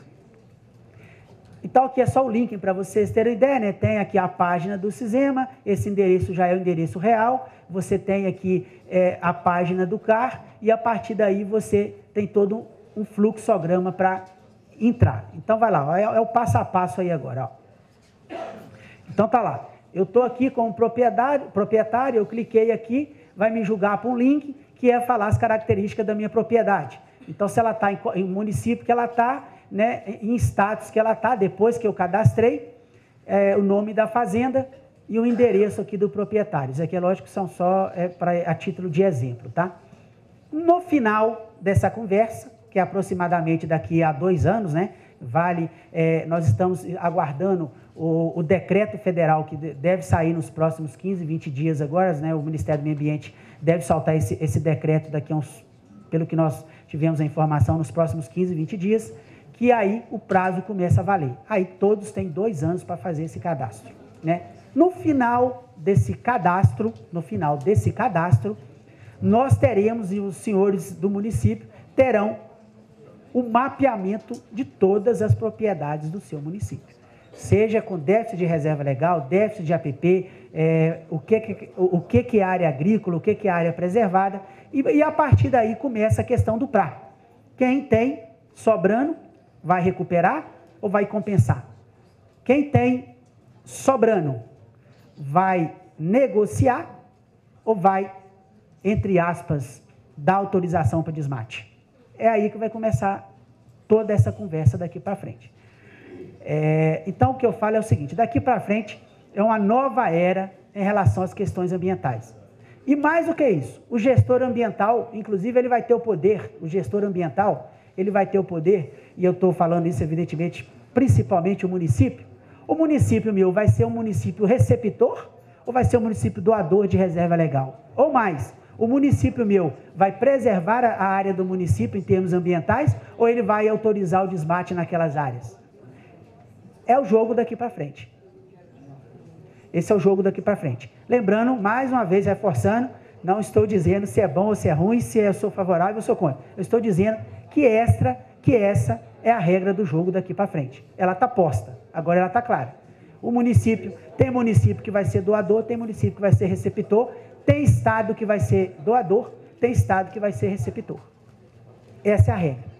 Então, aqui é só o link para vocês terem ideia, né? Tem aqui a página do Cisema, esse endereço já é o endereço real, você tem aqui é, a página do C A R e a partir daí você tem todo um fluxograma para entrar. Então, vai lá, ó, é, é o passo a passo aí agora. Ó. Então, tá lá. Eu estou aqui como proprietário, proprietário, eu cliquei aqui, vai me julgar para um link, que é falar as características da minha propriedade. Então, se ela está em, em município que ela está, né, em status que ela está, depois que eu cadastrei, é, o nome da fazenda e o endereço aqui do proprietário. Isso aqui é lógico que são só é, pra, a título de exemplo, tá? No final dessa conversa, que é aproximadamente daqui a dois anos, né, vale, é, nós estamos aguardando o, o decreto federal que deve sair nos próximos quinze, vinte dias agora, né, o Ministério do Meio Ambiente deve soltar esse, esse decreto daqui a uns, pelo que nós tivemos a informação, nos próximos quinze, vinte dias, que aí o prazo começa a valer. Aí todos têm dois anos para fazer esse cadastro, né? No final desse cadastro, no final desse cadastro, nós teremos, e os senhores do município terão o mapeamento de todas as propriedades do seu município. Seja com déficit de reserva legal, déficit de A P P, é, o, que, que, o, o que, que é área agrícola, o que, que é área preservada, e, e a partir daí começa a questão do P R A. Quem tem sobrando vai recuperar ou vai compensar? Quem tem sobrando vai negociar ou vai, entre aspas, dar autorização para desmate? É aí que vai começar toda essa conversa daqui para frente. É, então, o que eu falo é o seguinte, daqui para frente é uma nova era em relação às questões ambientais. E mais do que isso, o gestor ambiental, inclusive, ele vai ter o poder, o gestor ambiental, ele vai ter o poder, e eu estou falando isso, evidentemente, principalmente o município. O município meu vai ser um município receptor ou vai ser um município doador de reserva legal? Ou mais, o município meu vai preservar a área do município em termos ambientais ou ele vai autorizar o desmate naquelas áreas? É o jogo daqui para frente. Esse é o jogo daqui para frente. Lembrando, mais uma vez, reforçando, não estou dizendo se é bom ou se é ruim, se eu sou favorável ou sou contra. Eu estou dizendo que, extra, que essa é a regra do jogo daqui para frente. Ela está posta, agora ela está clara. O município, tem município que vai ser doador, tem município que vai ser receptor, tem estado que vai ser doador, tem estado que vai ser receptor. Essa é a regra.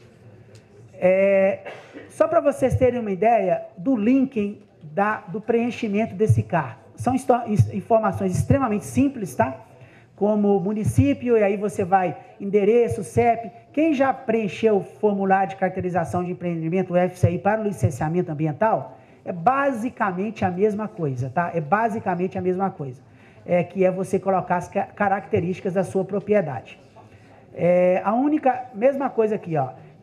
É, só para vocês terem uma ideia do linking da, do preenchimento desse C A R. São informações extremamente simples, tá? Como município, e aí você vai, endereço, C E P. Quem já preencheu o formulário de caracterização de empreendimento, o F C I, para o licenciamento ambiental, é basicamente a mesma coisa, tá? É basicamente a mesma coisa. É, que é você colocar as características da sua propriedade. É, a única, mesma coisa aqui, ó,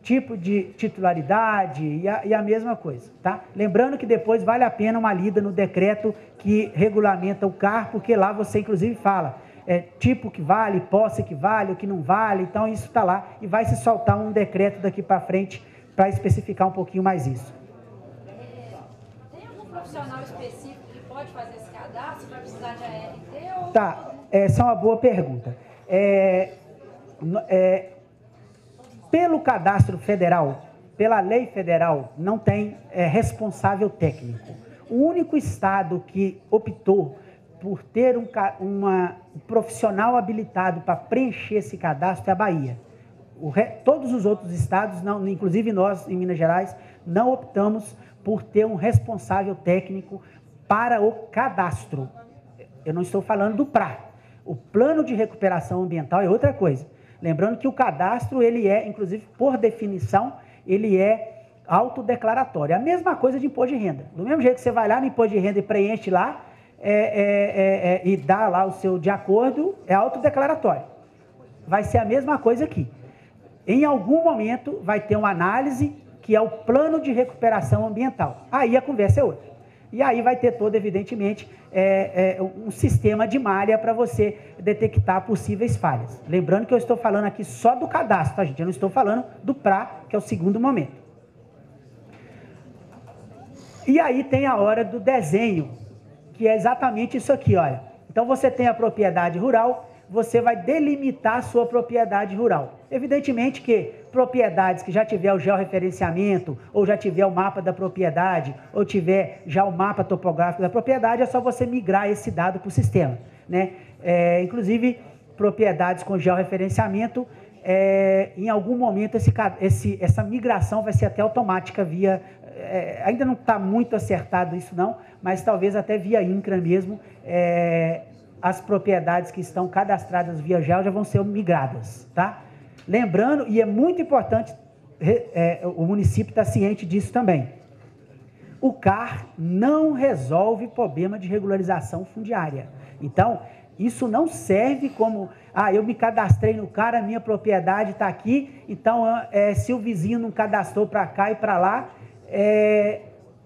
tipo de titularidade e a, e a mesma coisa, tá? Lembrando que depois vale a pena uma lida no decreto que regulamenta o C A R, porque lá você inclusive fala é, tipo que vale, posse que vale, o que não vale, então isso está lá e vai se soltar um decreto daqui para frente para especificar um pouquinho mais isso. Tem algum profissional específico que pode fazer esse cadastro, vai precisar de A R T? Ou... Tá, essa é uma boa pergunta. É, é, pelo cadastro federal, pela lei federal, não tem é, responsável técnico. O único estado que optou por ter um, uma, um profissional habilitado para preencher esse cadastro é a Bahia. O re, todos os outros estados, não, inclusive nós, em Minas Gerais, não optamos por ter um responsável técnico para o cadastro. Eu não estou falando do P R A. O plano de recuperação ambiental é outra coisa. Lembrando que o cadastro, ele é, inclusive, por definição, ele é autodeclaratório. É a mesma coisa de imposto de renda. Do mesmo jeito que você vai lá no imposto de renda e preenche lá, é, é, é, é, e dá lá o seu de acordo, é autodeclaratório. Vai ser a mesma coisa aqui. Em algum momento vai ter uma análise que é o plano de recuperação ambiental. Aí a conversa é outra. E aí vai ter todo, evidentemente, é, é, um sistema de malha para você detectar possíveis falhas. Lembrando que eu estou falando aqui só do cadastro, tá, gente? Eu não estou falando do P R A, que é o segundo momento. E aí tem a hora do desenho, que é exatamente isso aqui, olha. Então você tem a propriedade rural, você vai delimitar a sua propriedade rural. Evidentemente que propriedades que já tiver o georreferenciamento, ou já tiver o mapa da propriedade, ou tiver já o mapa topográfico da propriedade, é só você migrar esse dado para o sistema, né? É, inclusive, propriedades com georreferenciamento, é, em algum momento esse, esse, essa migração vai ser até automática via... É, ainda não está muito acertado isso não, mas talvez até via INCRA mesmo, é, as propriedades que estão cadastradas via geo já vão ser migradas, tá? Lembrando, e é muito importante, é, o município está ciente disso também, o C A R não resolve problema de regularização fundiária. Então, isso não serve como, ah, eu me cadastrei no C A R, a minha propriedade está aqui, então, é, se o vizinho não cadastrou para cá e para lá, é,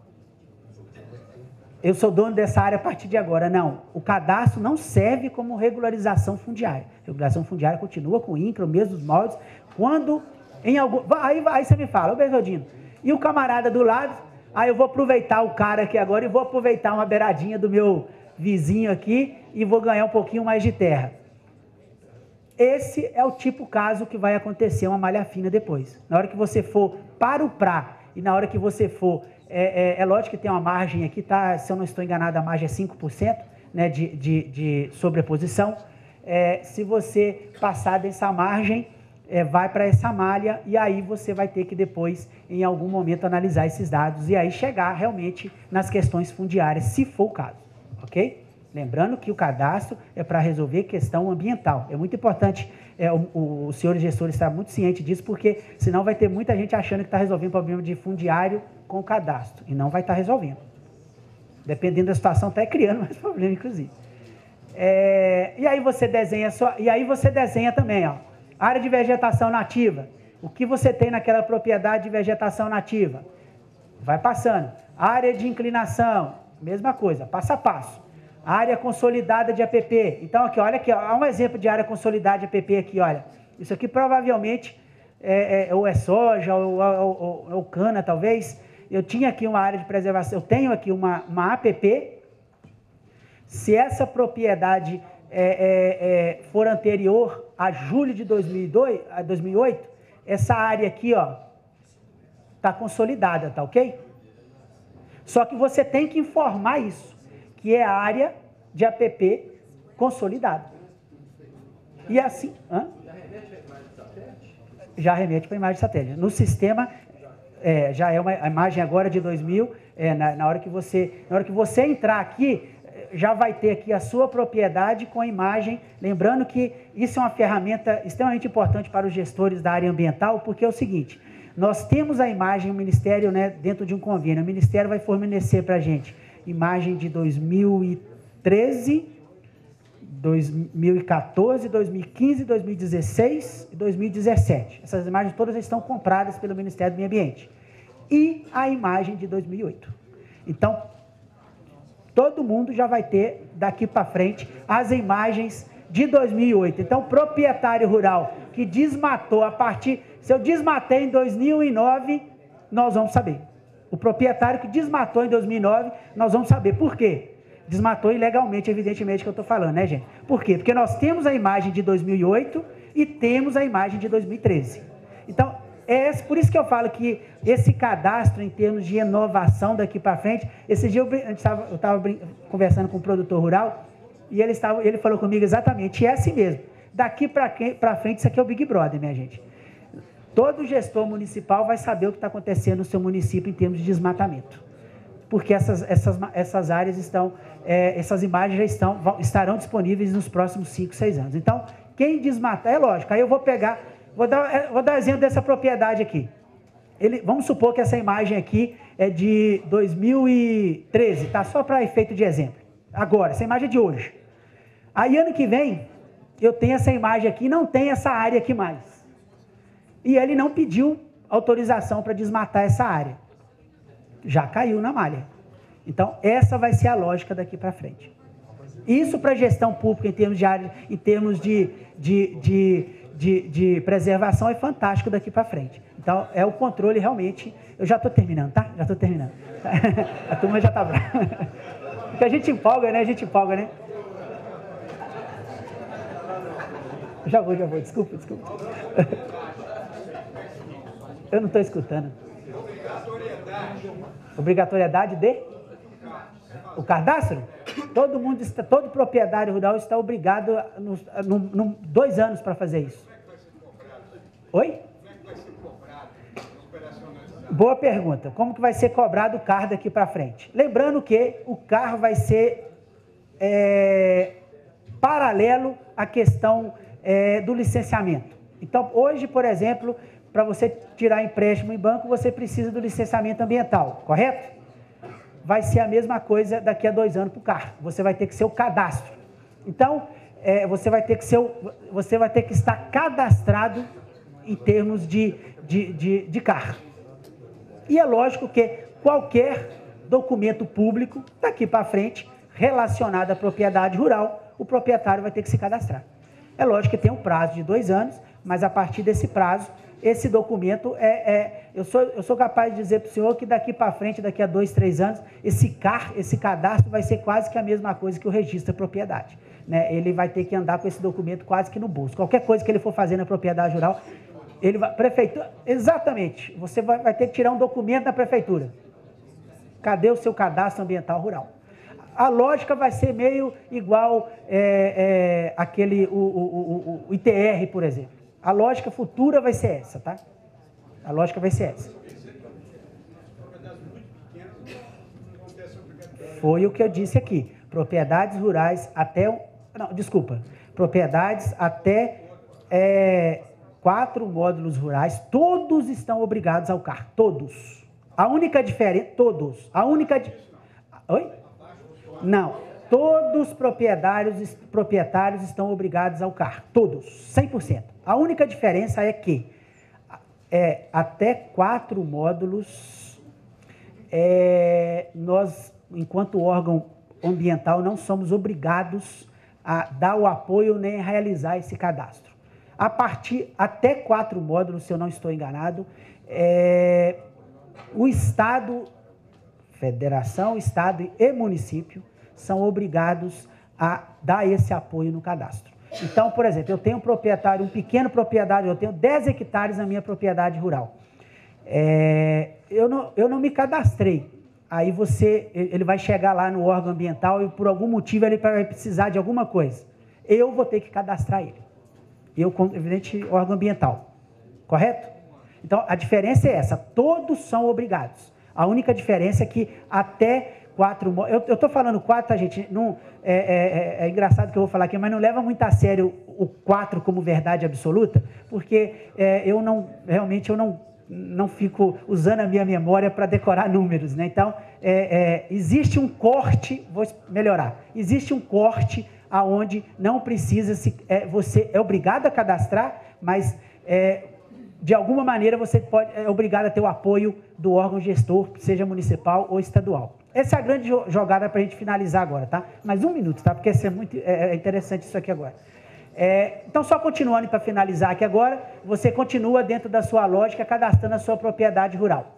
eu sou dono dessa área a partir de agora. Não, o cadastro não serve como regularização fundiária. Regularização fundiária continua com o INCRA, os mesmos moldes. Quando em algum... Aí, aí você me fala, ô Bernardino, e o camarada do lado, aí eu vou aproveitar o cara aqui agora e vou aproveitar uma beiradinha do meu vizinho aqui e vou ganhar um pouquinho mais de terra. Esse é o tipo caso que vai acontecer uma malha fina depois. Na hora que você for para o P R A e na hora que você for... É, é, é lógico que tem uma margem aqui, tá? Se eu não estou enganado, a margem é cinco por cento, né, de, de, de sobreposição. É, se você passar dessa margem, é, vai para essa malha e aí você vai ter que depois, em algum momento, analisar esses dados e aí chegar realmente nas questões fundiárias, se for o caso, ok? Lembrando que o cadastro é para resolver questão ambiental. É muito importante, é, o, o, o senhor gestor está muito ciente disso, porque senão vai ter muita gente achando que está resolvendo problema de fundiário com o cadastro, e não vai estar resolvendo. Dependendo da situação, está criando mais problema, inclusive. É, e aí você desenha só, e aí você desenha também, ó, área de vegetação nativa. O que você tem naquela propriedade de vegetação nativa? Vai passando. Área de inclinação, mesma coisa, passo a passo. Área consolidada de A P P. Então, aqui, olha aqui, ó, um exemplo de área consolidada de A P P aqui, olha. Isso aqui provavelmente é, é, ou é soja, ou, ou, ou, ou cana, talvez. Eu tinha aqui uma área de preservação, eu tenho aqui uma, uma A P P. Se essa propriedade é, é, é, for anterior a julho de dois mil e dois, a dois mil e oito, essa área aqui, ó, está consolidada, tá ok? Só que você tem que informar isso, que é a área de A P P consolidada. E assim... Hã? Já remete para a imagem de satélite. No sistema, é, já é uma a imagem agora de dois mil, é, na, na, hora que você, na hora que você entrar aqui, já vai ter aqui a sua propriedade com a imagem. Lembrando que isso é uma ferramenta extremamente importante para os gestores da área ambiental, porque é o seguinte, nós temos a imagem, o Ministério, né, dentro de um convênio, o Ministério vai fornecer para a gente imagem de dois mil e treze, dois mil e quatorze, dois mil e quinze, dois mil e dezesseis e dois mil e dezessete. Essas imagens todas estão compradas pelo Ministério do Meio Ambiente. E a imagem de dois mil e oito. Então, todo mundo já vai ter, daqui para frente, as imagens de dois mil e oito. Então, proprietário rural que desmatou a partir... Se eu desmatei em dois mil e nove, nós vamos saber. O proprietário que desmatou em dois mil e nove, nós vamos saber. Por quê? Desmatou ilegalmente, evidentemente, que eu estou falando, né, gente? Por quê? Porque nós temos a imagem de dois mil e oito e temos a imagem de dois mil e treze. Então, é por isso que eu falo que esse cadastro, em termos de inovação daqui para frente, esse dia eu estava eu tava conversando com um produtor rural e ele, estava, ele falou comigo exatamente, e é assim mesmo. Daqui para frente, isso aqui é o Big Brother, minha gente. Todo gestor municipal vai saber o que está acontecendo no seu município em termos de desmatamento. Porque essas, essas, essas áreas estão, é, essas imagens já estão, vão, estarão disponíveis nos próximos cinco, seis anos. Então, quem desmatar, é lógico, aí eu vou pegar, vou dar, vou dar exemplo dessa propriedade aqui. Ele, vamos supor que essa imagem aqui é de dois mil e treze, tá? Só para efeito de exemplo. Agora, essa imagem é de hoje. Aí, ano que vem, eu tenho essa imagem aqui, não tem essa área aqui mais. E ele não pediu autorização para desmatar essa área. Já caiu na malha. Então, essa vai ser a lógica daqui para frente. Isso para a gestão pública, em termos de área, em termos de, de, de, de, de preservação, é fantástico daqui para frente. Então, é o controle realmente... Eu já estou terminando, tá? Já estou terminando. A turma já está brava. Porque a gente empolga, né? A gente empolga, né? Já vou, já vou. Desculpa, desculpa. Eu não estou escutando. Obrigatoriedade. Obrigatoriedade de? O cadastro? Todo mundo, está, todo proprietário rural está obrigado a, no, no, no, dois anos para fazer isso. Oi? Boa pergunta. Como que vai ser cobrado o C A R daqui para frente? Lembrando que o C A R vai ser é, paralelo à questão é, do licenciamento. Então, hoje, por exemplo, para você tirar empréstimo em banco, você precisa do licenciamento ambiental, correto? Vai ser a mesma coisa daqui a dois anos para o C A R. Você vai ter que ser o cadastro. Então, é, você, vai ter que ser o, você vai ter que estar cadastrado em termos de, de, de, de C A R. E é lógico que qualquer documento público, daqui para frente, relacionado à propriedade rural, o proprietário vai ter que se cadastrar. É lógico que tem um prazo de dois anos, mas a partir desse prazo, esse documento, é, é, eu, sou, eu sou capaz de dizer para o senhor que daqui para frente, daqui a dois, três anos, esse C A R, esse cadastro vai ser quase que a mesma coisa que o registro da propriedade. Né? Ele vai ter que andar com esse documento quase que no bolso. Qualquer coisa que ele for fazer na propriedade rural, ele vai... Prefeitura, exatamente, você vai, vai ter que tirar um documento da prefeitura. Cadê o seu cadastro ambiental rural? A lógica vai ser meio igual é, é, aquele, o, o, o, o I T R, por exemplo. A lógica futura vai ser essa, tá? A lógica vai ser essa. Foi o que eu disse aqui. Propriedades rurais até... Não, desculpa. Propriedades até é, quatro módulos rurais, todos estão obrigados ao C A R. Todos. A única diferença... Todos. A única... Oi? Não. Todos os proprietários, proprietários estão obrigados ao C A R. Todos. cem por cento. A única diferença é que é, até quatro módulos, é, nós, enquanto órgão ambiental, não somos obrigados a dar o apoio nem a realizar esse cadastro. A partir, até quatro módulos, se eu não estou enganado, é, o Estado, Federação, Estado e município são obrigados a dar esse apoio no cadastro. Então, por exemplo, eu tenho um proprietário, um pequeno proprietário, eu tenho dez hectares na minha propriedade rural. É, eu, não, eu não me cadastrei. Aí você, ele vai chegar lá no órgão ambiental e por algum motivo ele vai precisar de alguma coisa. Eu vou ter que cadastrar ele. Eu, evidente, órgão ambiental. Correto? Então, a diferença é essa. Todos são obrigados. A única diferença é que até quatro... Eu estou falando quatro, tá, gente? Não, é, é, é engraçado que eu vou falar aqui, mas não leva muito a sério o quatro como verdade absoluta, porque é, eu não, realmente, eu não, não fico usando a minha memória para decorar números, né? Então, é, é, existe um corte, vou melhorar, existe um corte aonde não precisa, se, é, você é obrigado a cadastrar, mas é, de alguma maneira você pode, é obrigado a ter o apoio do órgão gestor, seja municipal ou estadual. Essa é a grande jogada para a gente finalizar agora, tá? Mais um minuto, tá? Porque é muito é, é interessante isso aqui agora. É, então, só continuando para finalizar aqui agora, você continua dentro da sua lógica, cadastrando a sua propriedade rural.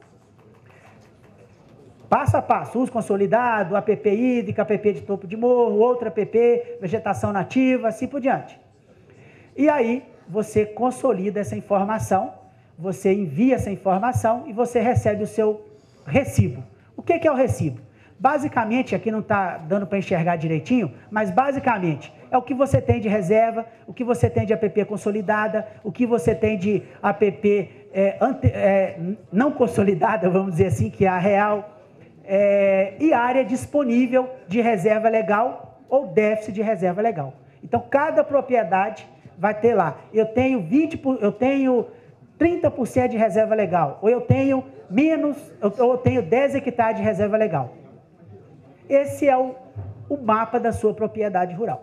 Passo a passo, uso consolidado, A P P hídrica, A P P de topo de morro, outra A P P, vegetação nativa, assim por diante. E aí, você consolida essa informação, você envia essa informação e você recebe o seu recibo. O que é o recibo? Basicamente, aqui não está dando para enxergar direitinho, mas basicamente é o que você tem de reserva, o que você tem de A P P consolidada, o que você tem de A P P é, ante, é, não consolidada, vamos dizer assim, que é a real, é, e área disponível de reserva legal ou déficit de reserva legal. Então, cada propriedade vai ter lá, eu tenho, vinte por cento, eu tenho trinta por cento de reserva legal, ou eu tenho menos, ou eu tenho dez hectares de reserva legal. Esse é o, o mapa da sua propriedade rural.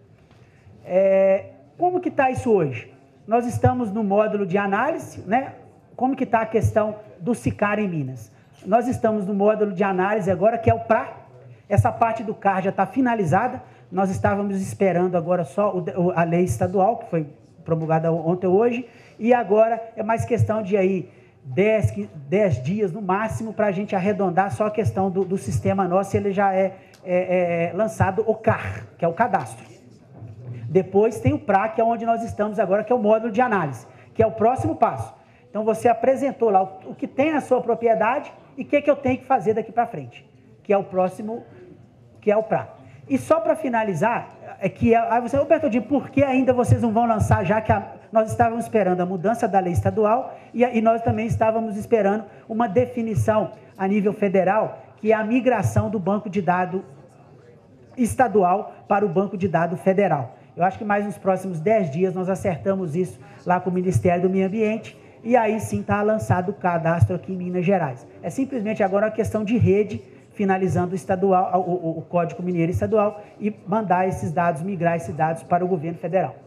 É, como que está isso hoje? Nós estamos no módulo de análise, né? Como que está a questão do SICAR em Minas? Nós estamos no módulo de análise agora, que é o P R A. Essa parte do C A R já está finalizada. Nós estávamos esperando agora só o, a lei estadual, que foi promulgada ontem ou hoje, e agora é mais questão de aí dez dias no máximo para a gente arredondar só a questão do, do sistema nosso, ele já é, é, é lançado o C A R, que é o cadastro. Depois tem o P R A, que é onde nós estamos agora, que é o módulo de análise, que é o próximo passo. Então você apresentou lá o, o que tem na sua propriedade e o que, que eu tenho que fazer daqui para frente, que é o próximo, que é o P R A. E só para finalizar, é que aí você, ô Bertodinho, por que ainda vocês não vão lançar, já que a, nós estávamos esperando a mudança da lei estadual e, e nós também estávamos esperando uma definição a nível federal, que é a migração do banco de dados estadual para o banco de dados federal. Eu acho que mais nos próximos dez dias nós acertamos isso lá com o Ministério do Meio Ambiente e aí sim está lançado o cadastro aqui em Minas Gerais. É simplesmente agora uma questão de rede, finalizando o, estadual, o, o, o Código Mineiro Estadual e mandar esses dados, migrar esses dados para o governo federal.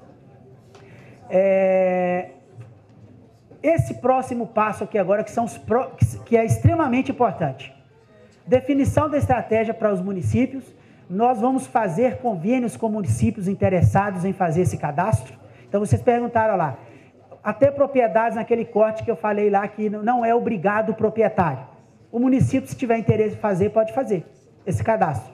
É, esse próximo passo aqui agora, que, são os pro, que é extremamente importante. Definição da estratégia para os municípios. Nós vamos fazer convênios com municípios interessados em fazer esse cadastro. Então, vocês perguntaram lá, até propriedades naquele corte que eu falei lá, que não é obrigado o proprietário. O município, se tiver interesse em fazer, pode fazer esse cadastro.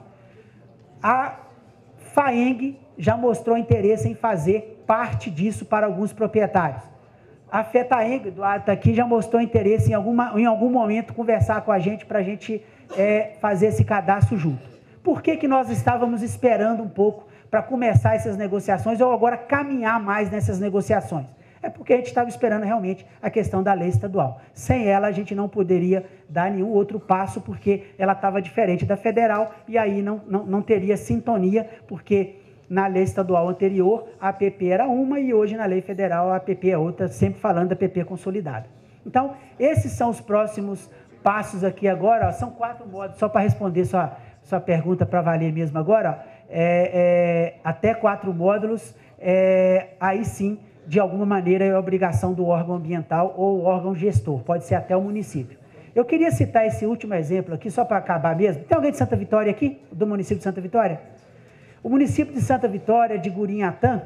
A FAENG já mostrou interesse em fazer parte disso para alguns proprietários. A FETAENG, Eduardo está aqui, já mostrou interesse em, alguma, em algum momento conversar com a gente para a gente é, fazer esse cadastro junto. Por que que nós estávamos esperando um pouco para começar essas negociações ou agora caminhar mais nessas negociações? É porque a gente estava esperando realmente a questão da lei estadual. Sem ela, a gente não poderia dar nenhum outro passo, porque ela estava diferente da federal, e aí não, não, não teria sintonia, porque na lei estadual anterior, a A P P era uma, e hoje na lei federal a A P P é outra, sempre falando da A P P consolidada. Então, esses são os próximos passos aqui agora, ó, são quatro modos, só para responder sua, sua pergunta para valer mesmo agora, ó, é, é, até quatro módulos, é, aí sim, de alguma maneira, é obrigação do órgão ambiental ou órgão gestor, pode ser até o município. Eu queria citar esse último exemplo aqui, só para acabar mesmo. Tem alguém de Santa Vitória aqui? Do município de Santa Vitória? O município de Santa Vitória, de Gurinhatã,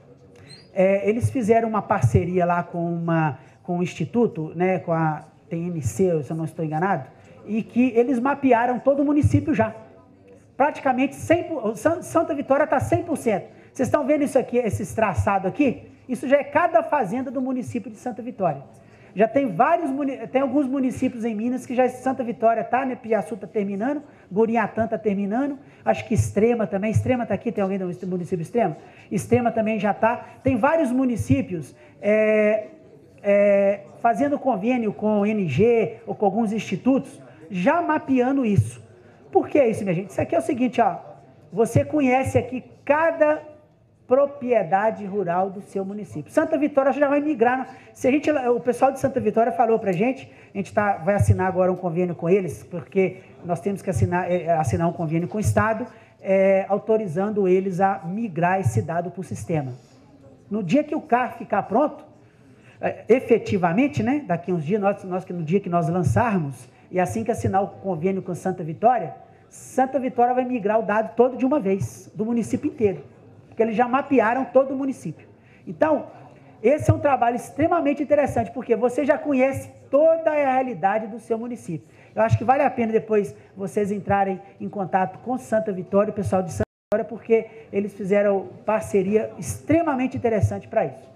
é, eles fizeram uma parceria lá com, uma, com o Instituto, né, com a T N C, se eu não estou enganado, e que eles mapearam todo o município já. Praticamente cem por cento, Santa Vitória está cem por cento. Vocês estão vendo isso aqui, esse traçado aqui? Isso já é cada fazenda do município de Santa Vitória. Já tem vários, tem alguns municípios em Minas que já Santa Vitória está, né? Piaçu está terminando, Gurinhatã está terminando, acho que Extrema também, Extrema está aqui, tem alguém do município Extrema? Extrema também já está. Tem vários municípios é, é, fazendo convênio com o N G ou com alguns institutos, já mapeando isso. Por que isso, minha gente? Isso aqui é o seguinte, ó, você conhece aqui cada propriedade rural do seu município. Santa Vitória já vai migrar. Se a gente, o pessoal de Santa Vitória falou para a gente, a gente tá, vai assinar agora um convênio com eles, porque nós temos que assinar, assinar um convênio com o Estado, é, autorizando eles a migrar esse dado para o sistema. No dia que o carro ficar pronto, é, efetivamente, né, daqui a uns dias, nós, nós, no dia que nós lançarmos, e assim que assinar o convênio com Santa Vitória, Santa Vitória vai migrar o dado todo de uma vez, do município inteiro, porque eles já mapearam todo o município. Então, esse é um trabalho extremamente interessante, porque você já conhece toda a realidade do seu município. Eu acho que vale a pena depois vocês entrarem em contato com Santa Vitória, o pessoal de Santa Vitória, porque eles fizeram parceria extremamente interessante para isso.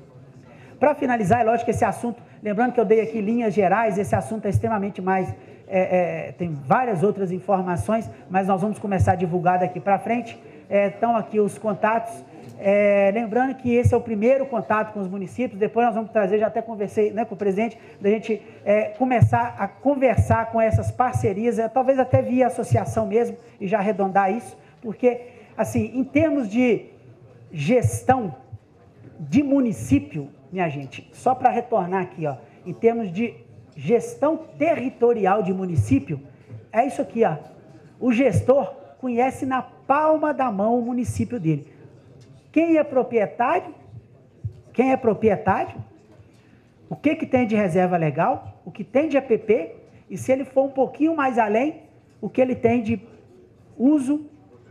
Para finalizar, é lógico que esse assunto, lembrando que eu dei aqui linhas gerais, esse assunto é extremamente mais, é, é, tem várias outras informações, mas nós vamos começar a divulgar daqui para frente. É, estão aqui os contatos. É, lembrando que esse é o primeiro contato com os municípios, depois nós vamos trazer, já até conversei, né, com o presidente, da gente é, começar a conversar com essas parcerias, é, talvez até via associação mesmo, e já arredondar isso, porque, assim, em termos de gestão de município, minha gente, só para retornar aqui, ó, em termos de gestão territorial de município, é isso aqui, ó, o gestor conhece na palma da mão o município dele. Quem é proprietário, quem é proprietário, o que, que tem de reserva legal, o que tem de A P P, e se ele for um pouquinho mais além, o que ele tem de uso,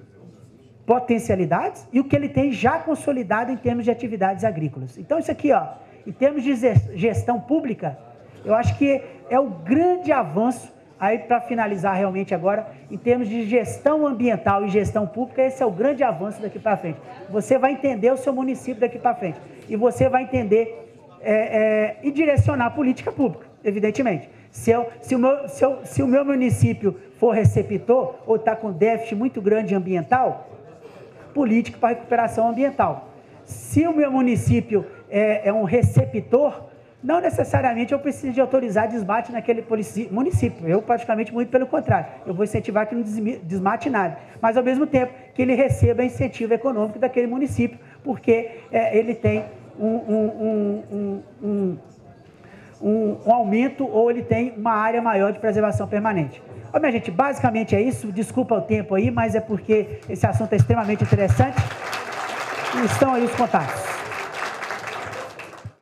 potencialidades, e o que ele tem já consolidado em termos de atividades agrícolas. Então, isso aqui, ó, em termos de gestão pública, eu acho que é o grande avanço. Aí, para finalizar realmente agora, em termos de gestão ambiental e gestão pública, esse é o grande avanço daqui para frente. Você vai entender o seu município daqui para frente. E você vai entender é, é, e direcionar a política pública, evidentemente. Se, eu, se, o meu, se, eu, se o meu município for receptor ou está com déficit muito grande ambiental, política para recuperação ambiental. Se o meu município é, é um receptor, não necessariamente eu preciso de autorizar desmate naquele município. Eu, praticamente, muito pelo contrário. Eu vou incentivar que não desmate nada. Mas, ao mesmo tempo, que ele receba incentivo econômico daquele município, porque é, ele tem um, um, um, um, um, um aumento ou ele tem uma área maior de preservação permanente. Ó, minha gente, basicamente é isso. Desculpa o tempo aí, mas é porque esse assunto é extremamente interessante. E estão aí os contatos.